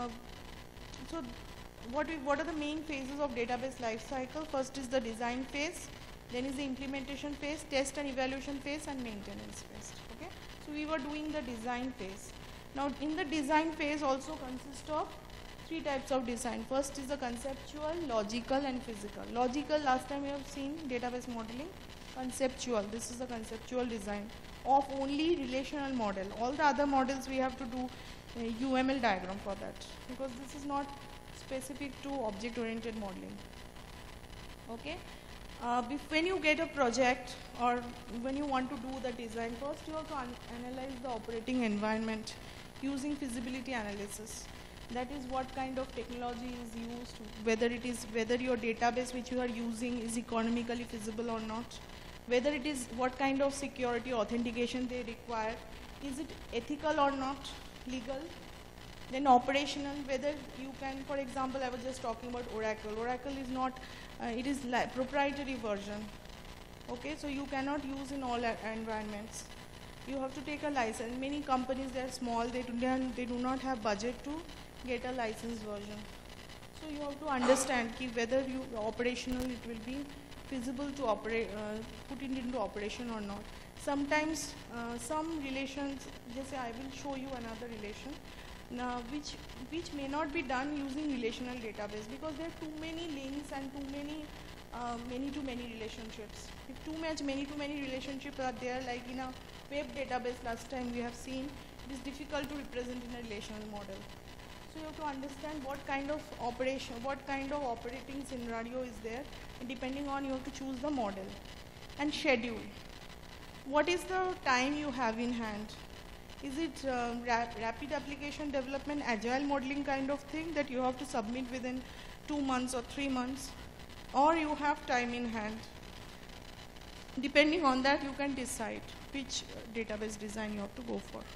so what are the main phases of database life cycle? First is the design phase, then is the implementation phase, test and evaluation phase, and maintenance phase. Okay, so we were doing the design phase. Now in the design phase also consists of 3 types of design. First is the conceptual, logical, and physical. Logical, last time we have seen database modeling. Conceptual, this is the conceptual design of only relational model. All the other models we have to do UML diagram for that, because this is not specific to object oriented modeling. Okay, when you get a project or when you want to do the design, first you have to analyze the operating environment using feasibility analysis. That is what kind of technology is used, whether your database which you are using is economically feasible or not, whether it is what kind of security authentication they require, is it ethical or not, legal. Then operational, whether you can, for example, I was just talking about Oracle. Oracle is not, it is proprietary version. Okay, so you cannot use in all environments. You have to take a license. Many companies, they are small, they do not have budget to get a licensed version. So you have to understand whether operational it will be feasible to operate, put it into operation or not. Sometimes some relations, just say I will show you another relation, which may not be done using relational database, because there are too many links and too many many-to-many relationships. If many-to-many relationships are there, like in a web database last time we have seen, it is difficult to represent in a relational model. So you have to understand what kind of operation, what kind of operating scenario is there, and depending on you have to choose the model. And schedule. What is the time you have in hand? Is it rapid application development, agile modeling kind of thing that you have to submit within 2 months or 3 months? Or you have time in hand? Depending on that, you can decide which database design you have to go for.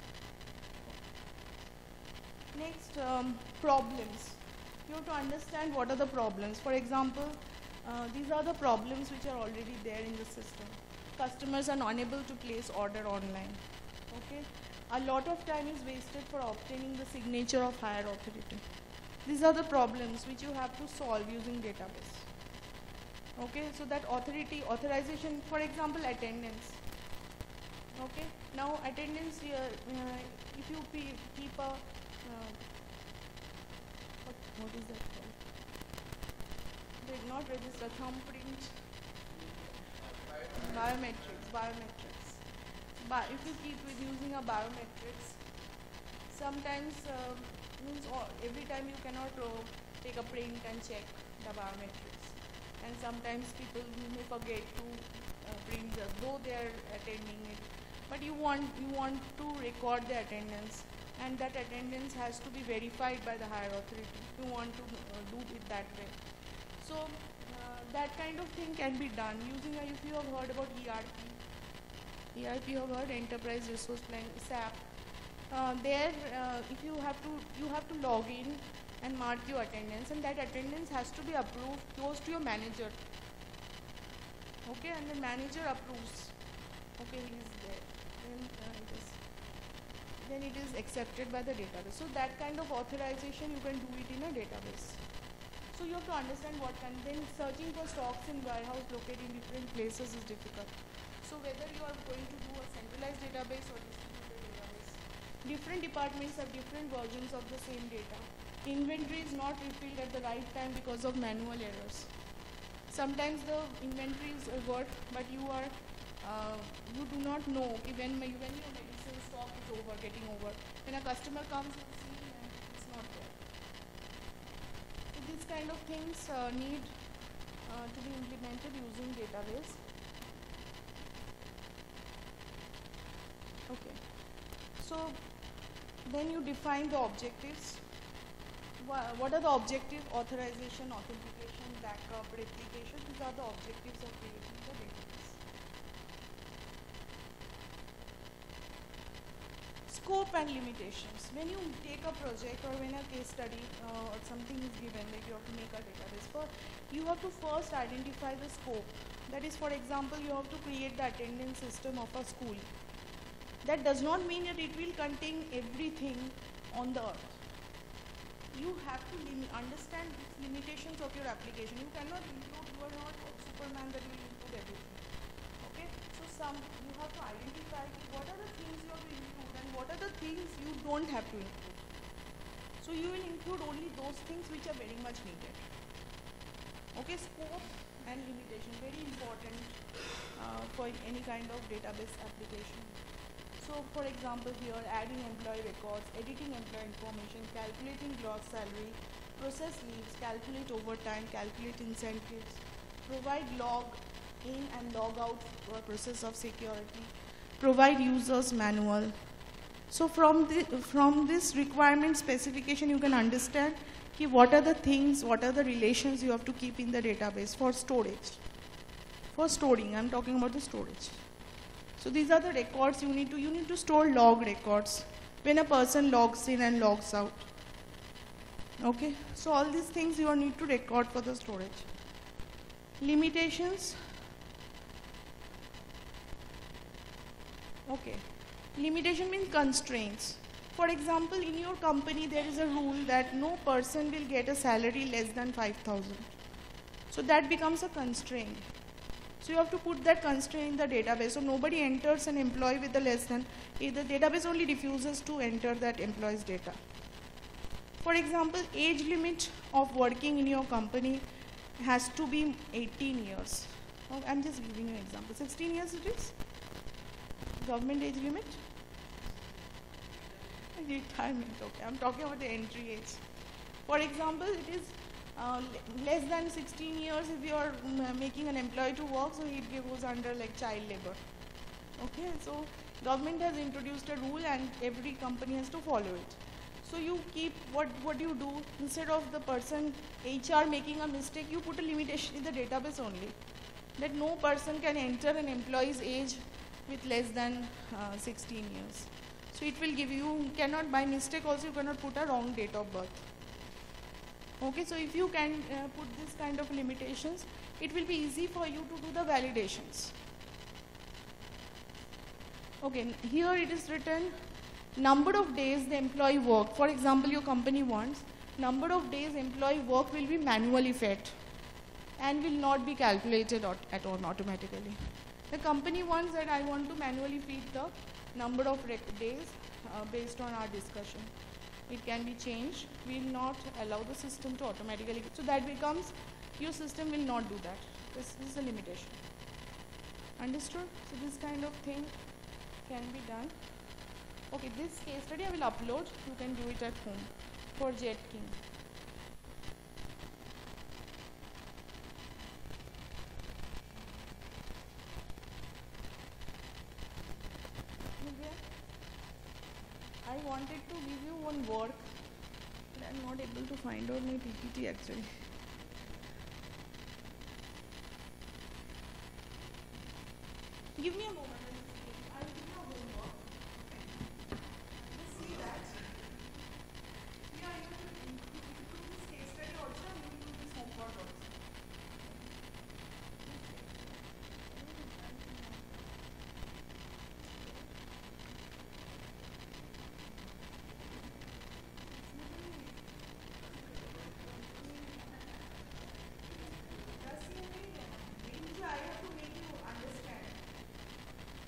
Next, problems. You have to understand what are the problems. For example, these are the problems which are already there in the system. Customers are unable to place order online. Okay, a lot of time is wasted for obtaining the signature of higher authority. These are the problems which you have to solve using database. Okay, so that authorization, for example, attendance. Okay, now attendance here, if you keep a, what is that called? Did not register, thumbprint, biometrics. If you keep using a biometrics, sometimes means every time you cannot take a print and check the biometrics. And sometimes people may forget to print though they are attending it. But you want to record the attendance, and that attendance has to be verified by the higher authority. You want to do it that way. So that kind of thing can be done using if you have heard about ERP. ERP you have heard, Enterprise Resource Planning, SAP. There, if you have to log in and mark your attendance, and that attendance has to be approved, goes to your manager. Okay, and the manager approves. Okay, he is there. Then it is accepted by the database. So that kind of authorization you can do it in a database. So you have to understand what kind. Then searching for stocks in warehouse located in different places is difficult. So whether you are going to do a centralized database or distributed database, different departments have different versions of the same data. Inventory is not refilled at the right time because of manual errors. Sometimes the inventory is worth, but you do not know when your medicine stock is getting over. When a customer comes, you see and it's not there. So these kind of things need to be implemented using database. Okay. So then you define the objectives. What are the objectives? Authorization, authentication, backup, replication. These are the objectives of creating the database. Scope and limitations. When you take a project or when a case study or something is given, like you have to make a database, you have to first identify the scope. That is, for example, you have to create the attendance system of a school. That does not mean that it will contain everything on the earth. You have to understand the limitations of your application. You cannot include, you are not Superman that will include everything. Okay? So you have to identify what are the things you have to include and what are the things you don't have to include. So you will include only those things which are very much needed. Okay, scope and limitation, very important for any kind of database application. So for example here, adding employee records, editing employee information, calculating gross salary, process leaves, calculate overtime, calculate incentives, provide log in and log out process of security, provide users manual. So from this requirement specification you can understand what are the things, what are the relations you have to keep in the database for storage. For storing, I'm talking about the storage. So these are the records you need to store log records when a person logs in and logs out. Okay, so all these things you need to record for the storage. Limitations. Okay, limitation means constraints. For example, in your company there is a rule that no person will get a salary less than 5,000. So that becomes a constraint. So you have to put that constraint in the database. So nobody enters an employee with the less than, the database only refuses to enter that employee's data. For example, age limit of working in your company has to be 18 years. Oh, I'm just giving you an example. 16 years it is? Government age limit? Retirement, okay. I'm talking about the entry age. For example, it is less than 16 years if you are making an employee to work, so it goes under like child labor. Okay, so government has introduced a rule and every company has to follow it. So you keep, what you do, instead of the person HR making a mistake, you put a limitation in the database only, that no person can enter an employee's age with less than 16 years. So it will give you cannot, by mistake also you cannot put a wrong date of birth. Okay, so if you can put this kind of limitations, it will be easy for you to do the validations. Okay, here it is written number of days the employee work. For example, your company wants number of days employee work will be manually fed and will not be calculated at all automatically. The company wants that I want to manually feed the number of days based on our discussion. It can be changed. We will not allow the system to automatically. So that becomes, your system will not do that. This is a limitation. Understood? So this kind of thing can be done. Okay, this case study I will upload. You can do it at home for Jetking. I wanted to give you one work, but I am not able to find out my PPT actually. Give me a moment. I will give you a homework. Just see that. Yeah, you will do this case study also, and you will do this homework also. I have to make you understand.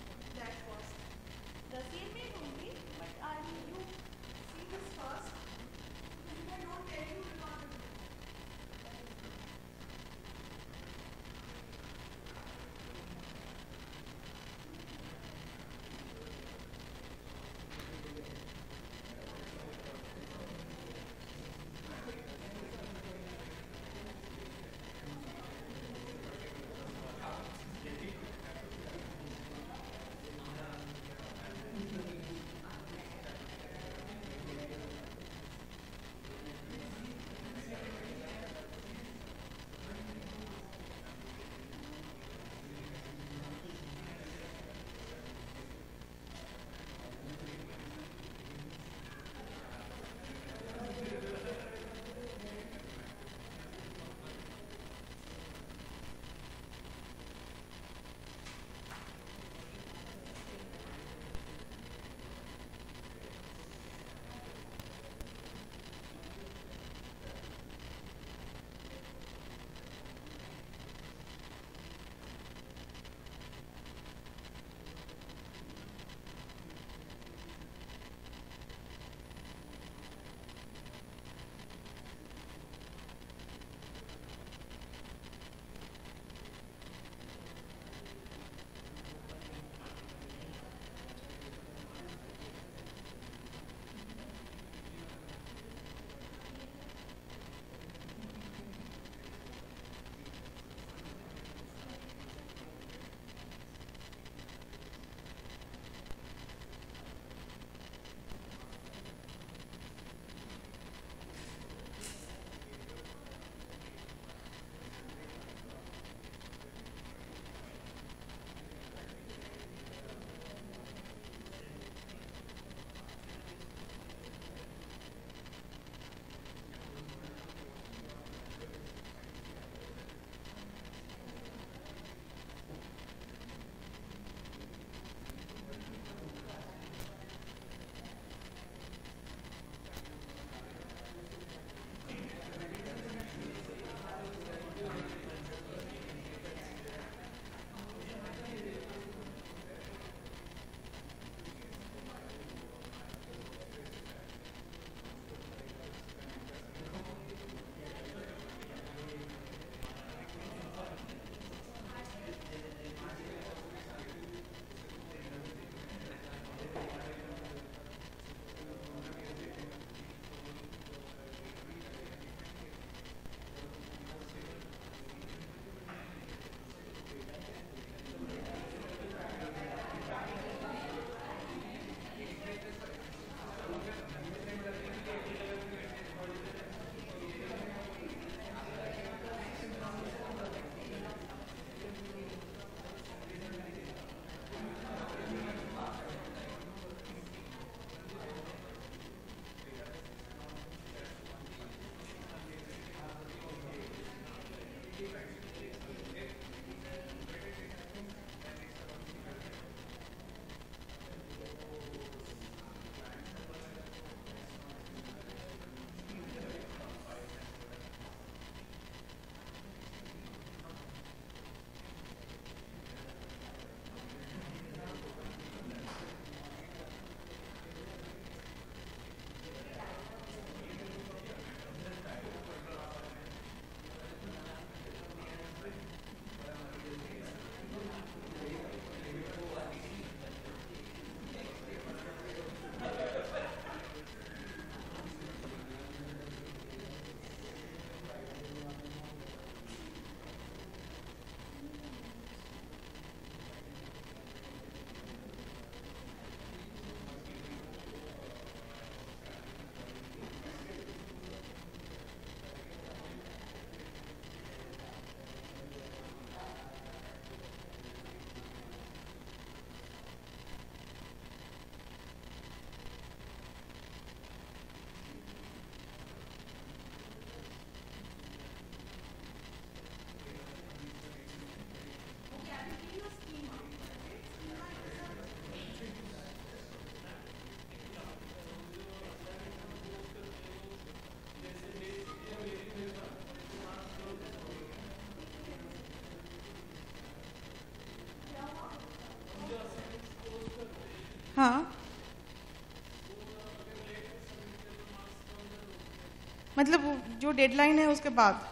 मतलब जो deadline है उसके बाद,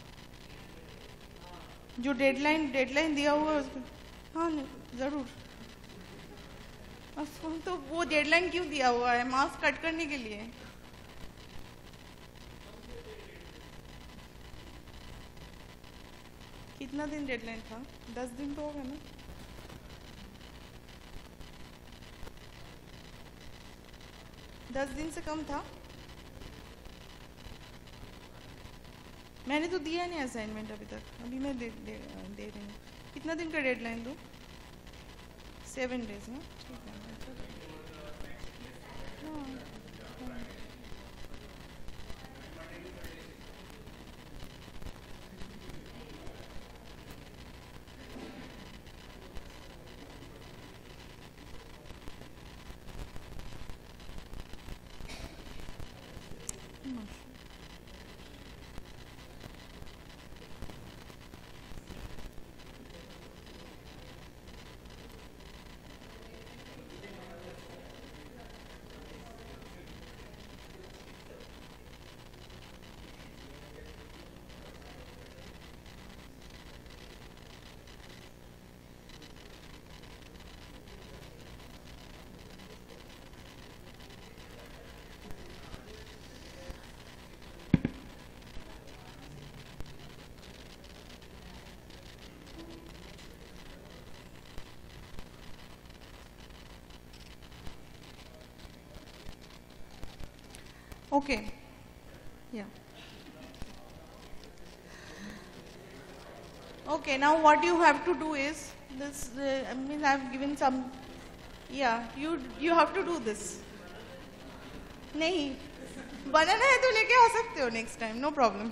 जो deadline दिया हुआ है उसके, हाँ ज़रूर। तो वो डेडलाइन क्यों दिया हुआ है? मार्क्स कट करने के लिए। कितना दिन डेडलाइन था? 10 दिन तो होगा ना? दस दिन से कम था? मैंने तो दिया नहीं असाइनमेंट अभी तक, अभी मैं दे रही हूँ। कितना दिन का डेडलाइन दूँ? 7 days ना, ठीक है। Okay. Yeah. Okay, now what you have to do is this. I mean, I've given some. Yeah, you have to do this. नहीं, बनाना है तो लेके आ सकते हो next time, no problem.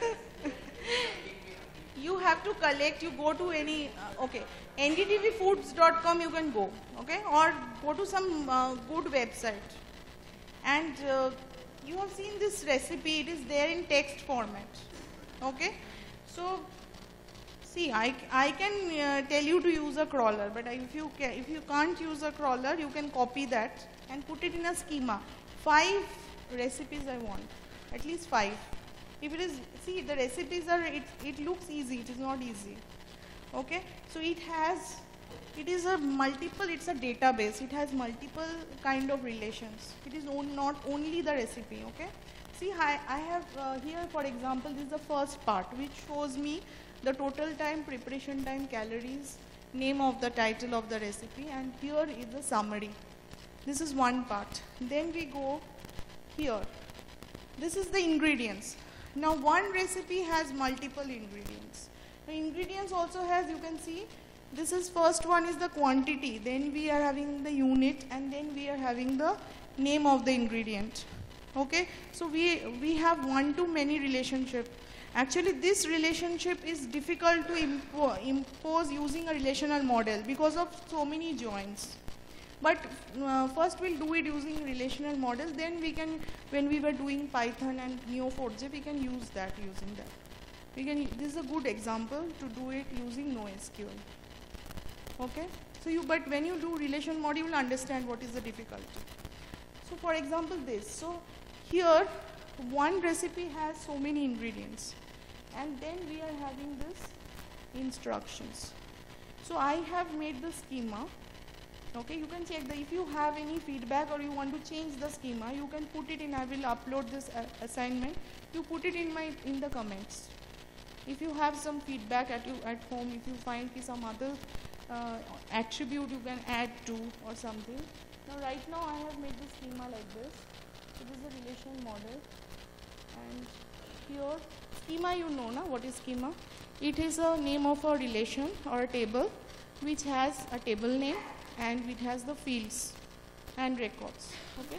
You have to collect. You go to any. Okay, ndtvfoods.com you can go. Okay, or go to some good website, and you have seen this recipe. It is there in text format. Okay, so. See, I can tell you to use a crawler, but if you can't use a crawler, you can copy that and put it in a schema. 5 recipes I want, at least 5. If it is, see, the recipes are, it looks easy, it is not easy. Okay, so it is a multiple, it's a database, it has multiple kind of relations. It is not only the recipe, okay. See, I have here, for example, this is the first part, which shows me the total time, preparation time, calories, name of the title of the recipe, and here is the summary. This is one part. Then we go here. This is the ingredients. Now one recipe has multiple ingredients. The ingredients also has, you can see, this is first one is the quantity, then we are having the unit, and then we are having the name of the ingredient. Okay, so we have one-to-many relationship. Actually, this relationship is difficult to impose using a relational model because of so many joins. But first we'll do it using relational model, then we can, when we were doing Python and Neo4j, we can use that using that. This is a good example to do it using NoSQL. Okay, so but when you do relation model, you will understand what is the difficulty. So for example this, so here one recipe has so many ingredients, and then we are having this instructions. So I have made the schema. Okay, you can check if you have any feedback or you want to change the schema, you can put it in. I will upload this assignment. You put it in the comments. If you have some feedback at home, if you find some other attribute you can add to or something. Now right now I have made the schema like this. So this is a relation model, and here schema, you know na what is schema? It is a name of a relation or a table which has a table name and it has the fields and records. Okay.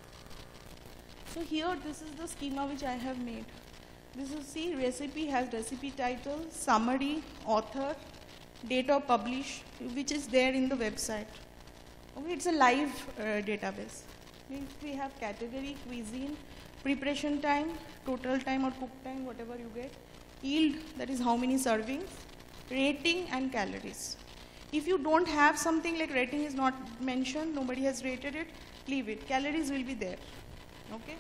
So here this is the schema which I have made. This is, see, recipe has recipe title, summary, author, date of publish, which is there in the website. Okay, it's a live database. We have category, cuisine, preparation time, total time or cook time, whatever you get, yield, that is how many servings, rating and calories. If you don't have something like rating is not mentioned, nobody has rated it, leave it. Calories will be there. Okay.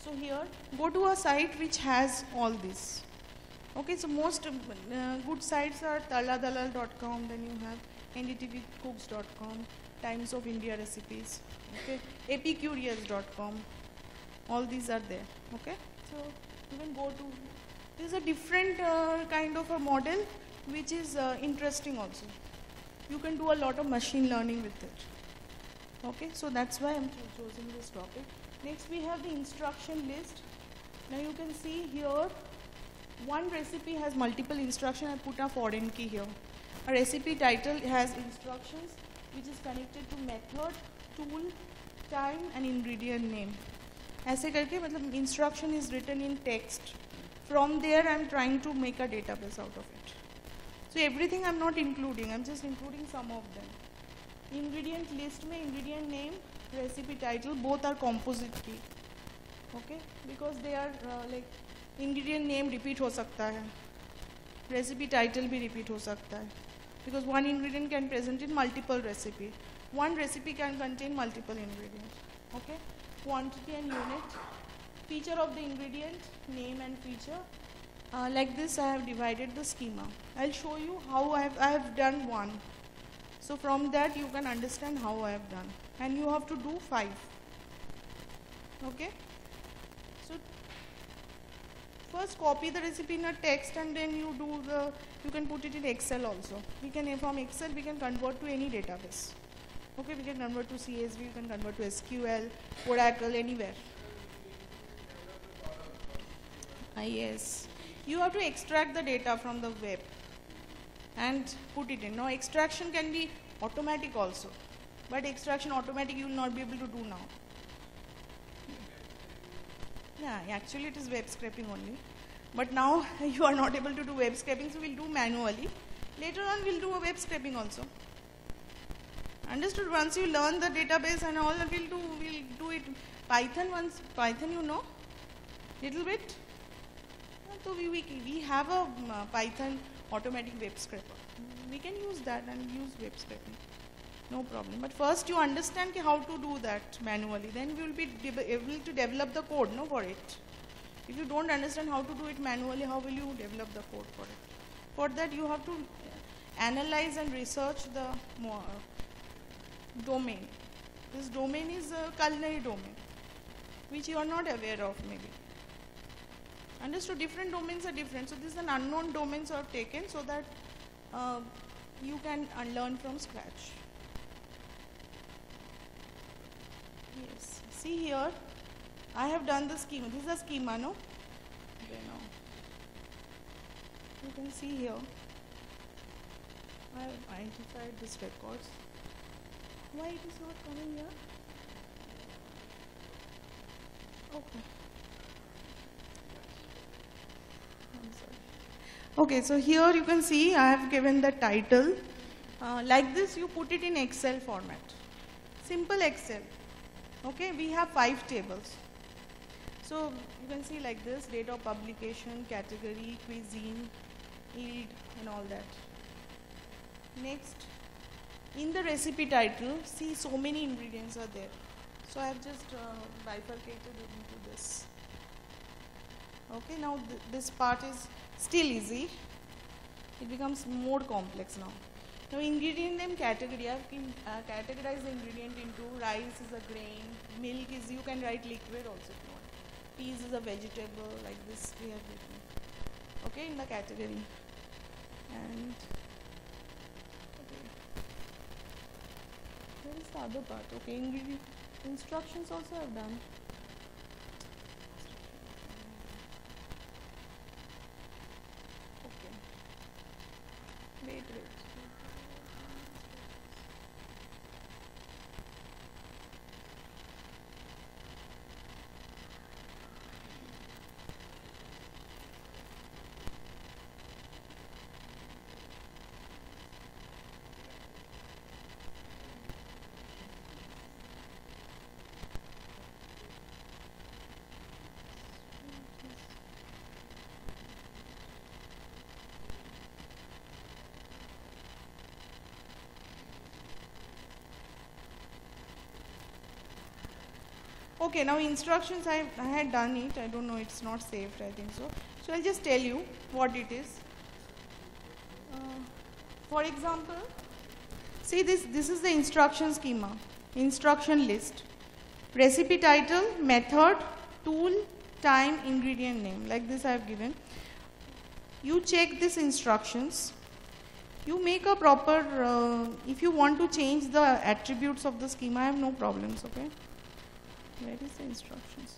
So here, go to a site which has all this. Okay, so most good sites are taladalal.com, then you have ndtvcooks.com, Times of India recipes, okay, epicurious.com, all these are there, okay. So you can go to, this is a different kind of a model which is interesting also. You can do a lot of machine learning with it, okay. So that's why I'm choosing this topic. Next we have the instruction list. Now you can see here, one recipe has multiple instructions. I put a foreign key here. A recipe title has instructions which is connected to method, tool, time and ingredient name. ऐसे करके मतलब instruction is written in text. From there I am trying to make a database out of it. So everything I am not including, I am just including some of them. Ingredient list में ingredient name, recipe title both are composite key. Okay, because they are like ingredient name repeat हो सकता है, recipe title भी repeat हो सकता है, because one ingredient can present in multiple recipe. One recipe can contain multiple ingredients. Okay, quantity and unit, feature of the ingredient, name and feature. Like this I have divided the schema. I'll show you how I have done one. So from that you can understand how I have done. And you have to do 5. Okay. So first copy the recipe in a text and then you can put it in Excel also. We can, from Excel we can convert to any database. Okay, we can convert to CSV, we can convert to SQL, Oracle, anywhere. Yes. You have to extract the data from the web and put it in. Now extraction can be automatic also, but extraction automatic you will not be able to do now. Yeah, actually it is web scraping only, but now you are not able to do web scraping, so we will do manually. Later on we will do a web scraping also. Understood? Once you learn the database and all, we'll do it. Python, Python you know little bit. So we have a Python automatic web scraper. We can use that and use web scraping. No problem. But first you understand how to do that manually. Then we will be able to develop the code for it. If you don't understand how to do it manually, how will you develop the code for it? For that you have to analyze and research the domain. This domain is a culinary domain, which you are not aware of maybe. Understood? Different domains are different. So this is an unknown domains I have taken so that you can learn from scratch. Yes. See here, I have done the schema. This is a schema, no? Okay, now you can see here, I have identified these records. Why it is not coming here? Okay. I'm sorry. Okay, so here you can see I have given the title. Like this you put it in Excel format. Simple Excel. Okay, we have 5 tables. So you can see like this: date of publication, category, cuisine, yield and all that. Next, in the recipe title, see so many ingredients are there. So I have just bifurcated it into this. Okay, now this part is still easy. It becomes more complex now. Now ingredient name category, I have categorized the ingredient into rice is a grain, milk is, you can write liquid also if you want. Peas is a vegetable, like this we have written. Okay, in the category. And okay. Where is the other part? Okay, ingredient instructions also I have done. Okay. Wait. Okay, now instructions, I had done it. I don't know, it's not saved, I think so. So I'll just tell you what it is. For example, see this is the instruction schema, instruction list, recipe title, method, tool, time, ingredient name, like this I have given. You check these instructions, you make a proper, if you want to change the attributes of the schema, I have no problems, okay. Where is the instructions?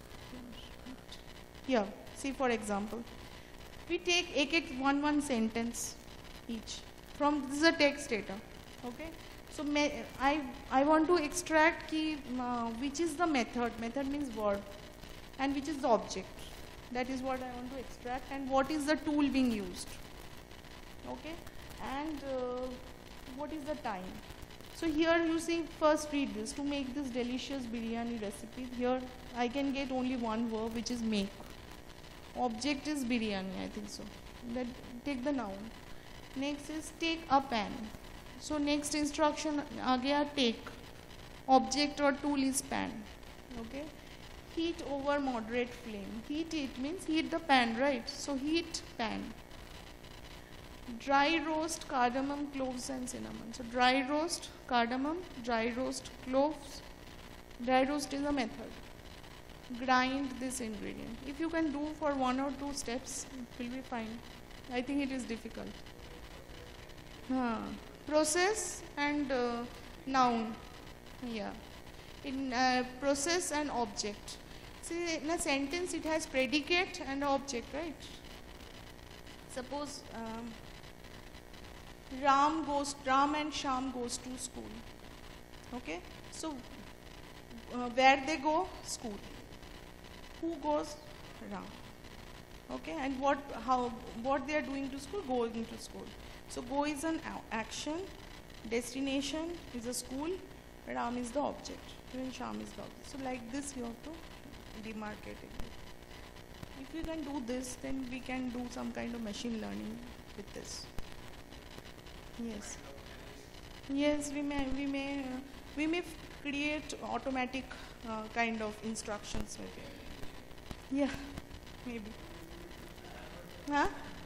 Here, see for example, we take one sentence each. From this is a text data, okay. So I want to extract which is the method. Method means verb, and which is the object. That is what I want to extract, and what is the tool being used, okay, and what is the time. So here you see, first read this. To make this delicious biryani recipe, here I can get only one verb, which is make. Object is biryani, I think so. That take the noun. Next is take a pan. So next instruction again take. Object or tool is pan. Okay. Heat over moderate flame. Heat it means heat the pan, right? So heat pan. Dry roast cardamom, cloves and cinnamon. So dry roast cardamom, dry roast cloves. Dry roast is a method. Grind this ingredient. If you can do for 1 or 2 steps, it will be fine. I think it is difficult. Process and noun. Yeah. In process and object. See, in a sentence it has predicate and object, right? Suppose Ram and Sham goes to school. Okay. So where they go? School. Who goes? Ram. Okay. And what they are doing to school? Going to school. So go is an action, destination is a school, Ram is the object, even Sham is the object. So like this you have to demarcate it. If you can do this, then we can do some kind of machine learning with this. Yes. Yes, we may create automatic kind of instructions maybe. Yeah, maybe. Huh?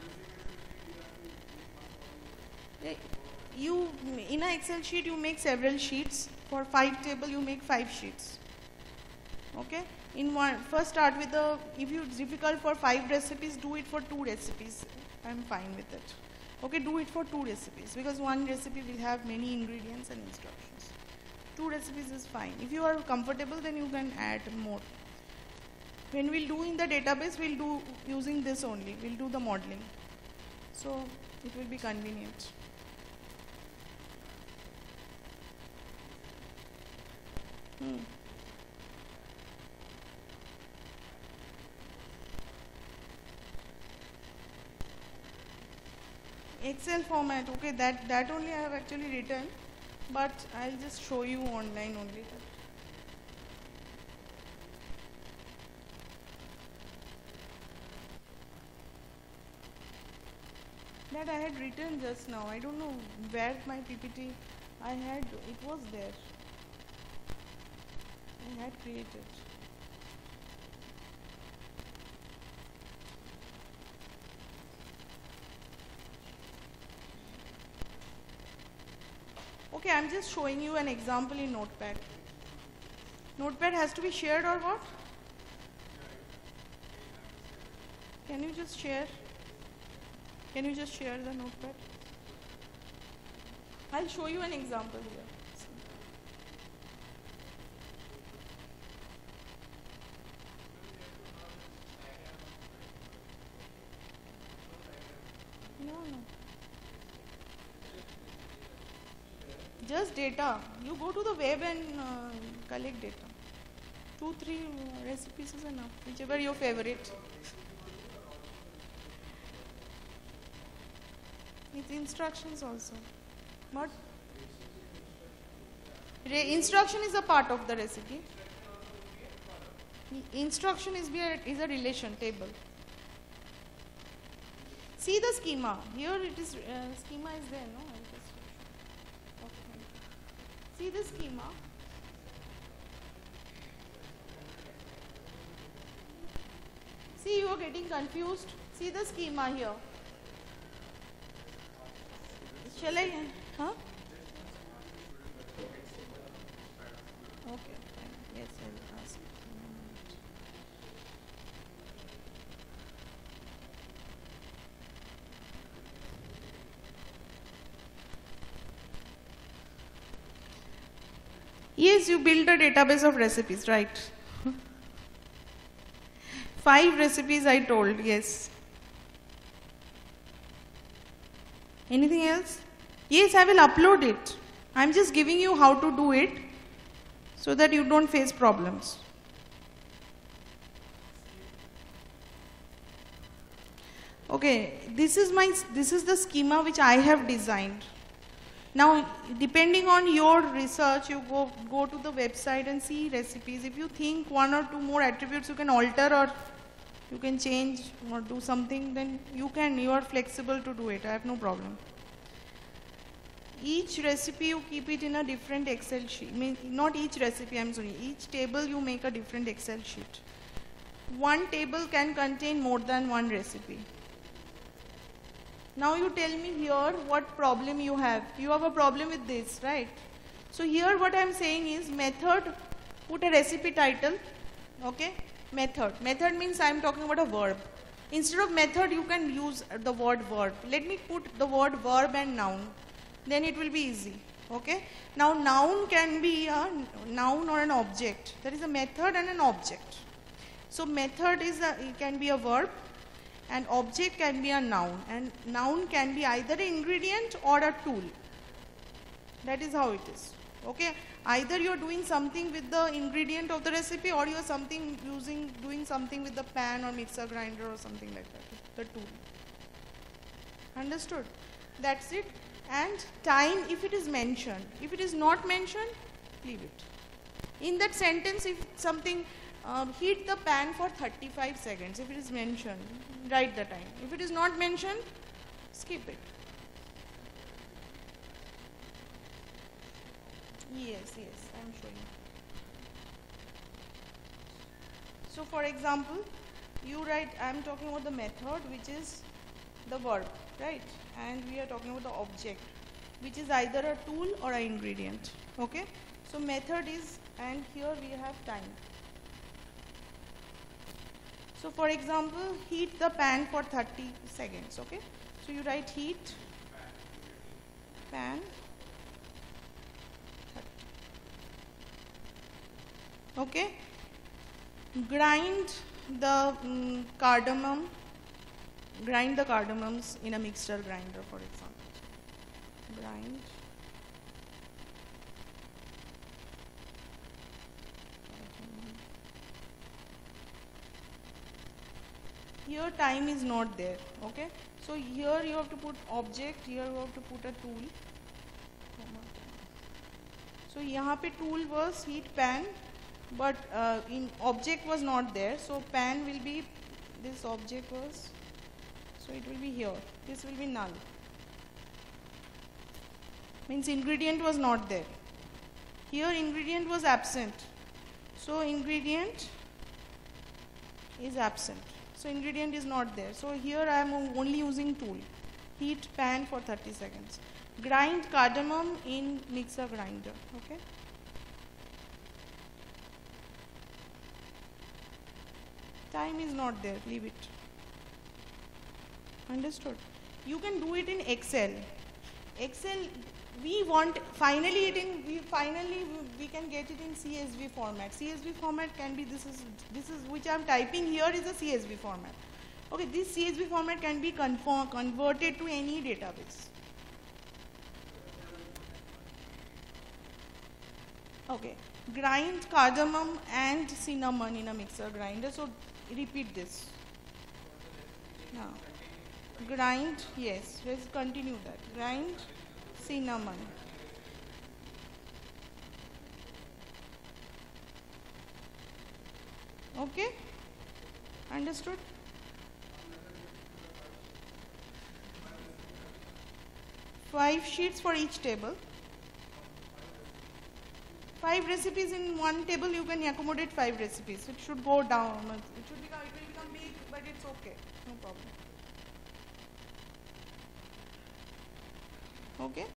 You in an Excel sheet you make several sheets. For 5 table you make 5 sheets. Okay. In one, first start with the, if it's difficult for 5 recipes, do it for 2 recipes. I'm fine with it. Okay, do it for 2 recipes because 1 recipe will have many ingredients and instructions. 2 recipes is fine. If you are comfortable, then you can add more. When we'll do in the database, we'll do using this only. We'll do the modeling. So it will be convenient. Excel format, okay, that only I have actually written, but I'll just show you online only. That I had written just now. I don't know where my PPT I had, it was there. I had created. Okay, I'm just showing you an example in Notepad. Notepad has to be shared or what? Can you just share? Can you just share the Notepad? I'll show you an example here. No. Just data. You go to the web and collect data. 2-3 recipes is enough, whichever your favorite. With instructions also. But instruction is a part of the recipe. Instruction is a relation table. See the schema. Here it is, schema is there, no? Okay. See the schema. you're getting confused, see the schema here. Shall I? Huh? Okay, fine. Yes, I will ask. Yes, you build a database of recipes, right? 5 recipes I told, yes. Anything else? Yes, I will upload it. I'm just giving you how to do it so that you don't face problems. Okay, this is the schema which I have designed. Now, depending on your research, you go to the website and see recipes. If you think 1 or 2 more attributes you can alter or you can change or do something, then you are flexible to do it. I have no problem. Each recipe you keep it in a different Excel sheet. Not each recipe, I'm sorry. Each table you make a different Excel sheet. One table can contain more than one recipe. Now you tell me here what problem you have. You have a problem with this, right? So here what I am saying is method, put a recipe title, okay? Method. Method means I am talking about a verb. Instead of method you can use the word verb. Let me put the word verb and noun. Then it will be easy, okay? Now noun can be a noun or an object. There is a method and an object. So method it can be a verb. And object can be a noun, and noun can be either an ingredient or a tool. That is how it is, okay? Either you are doing something with the ingredient of the recipe or you are doing something with the pan or mixer grinder or something like that, the tool. Understood? That's it. And time, if it is mentioned. If it is not mentioned, leave it. In that sentence, if something heat the pan for 35 seconds. If it is mentioned, write the time. If it is not mentioned, skip it. Yes, I am showing. So for example, you write, I am talking about the method, which is the verb, right? And we are talking about the object, which is either a tool or an ingredient, okay? So method is, and here we have time. So for example, heat the pan for 30 seconds, okay? So you write heat, pan, 30. Okay? Grind the cardamoms in a mixer grinder, for example. Grind. Here time is not there, okay? So here you have to put object, here you have to put a tool. So यहाँ पे tool was heat pan, but in object was not there. So pan will be, this object was, so it will be here. This will be null. Means ingredient was not there. Here ingredient was absent. So ingredient is absent. So ingredient is not there. So here I am only using tool. Heat pan for 30 seconds. Grind cardamom in mixer grinder. Okay. Time is not there. Leave it. Understood? You can do it in Excel. Excel, we want finally we can get it in CSV format. CSV format can be this is which I am typing here is a CSV format. Okay, this CSV format can be converted to any database. Okay, grind cardamom and cinnamon in a mixer grinder. So repeat this. Now, grind, yes, let's continue that. Grind cinnamon. Okay, understood? Five sheets for each table. 5 recipes in one table, you can accommodate 5 recipes. It should go down. It will become big, but it's okay. No problem. Okay.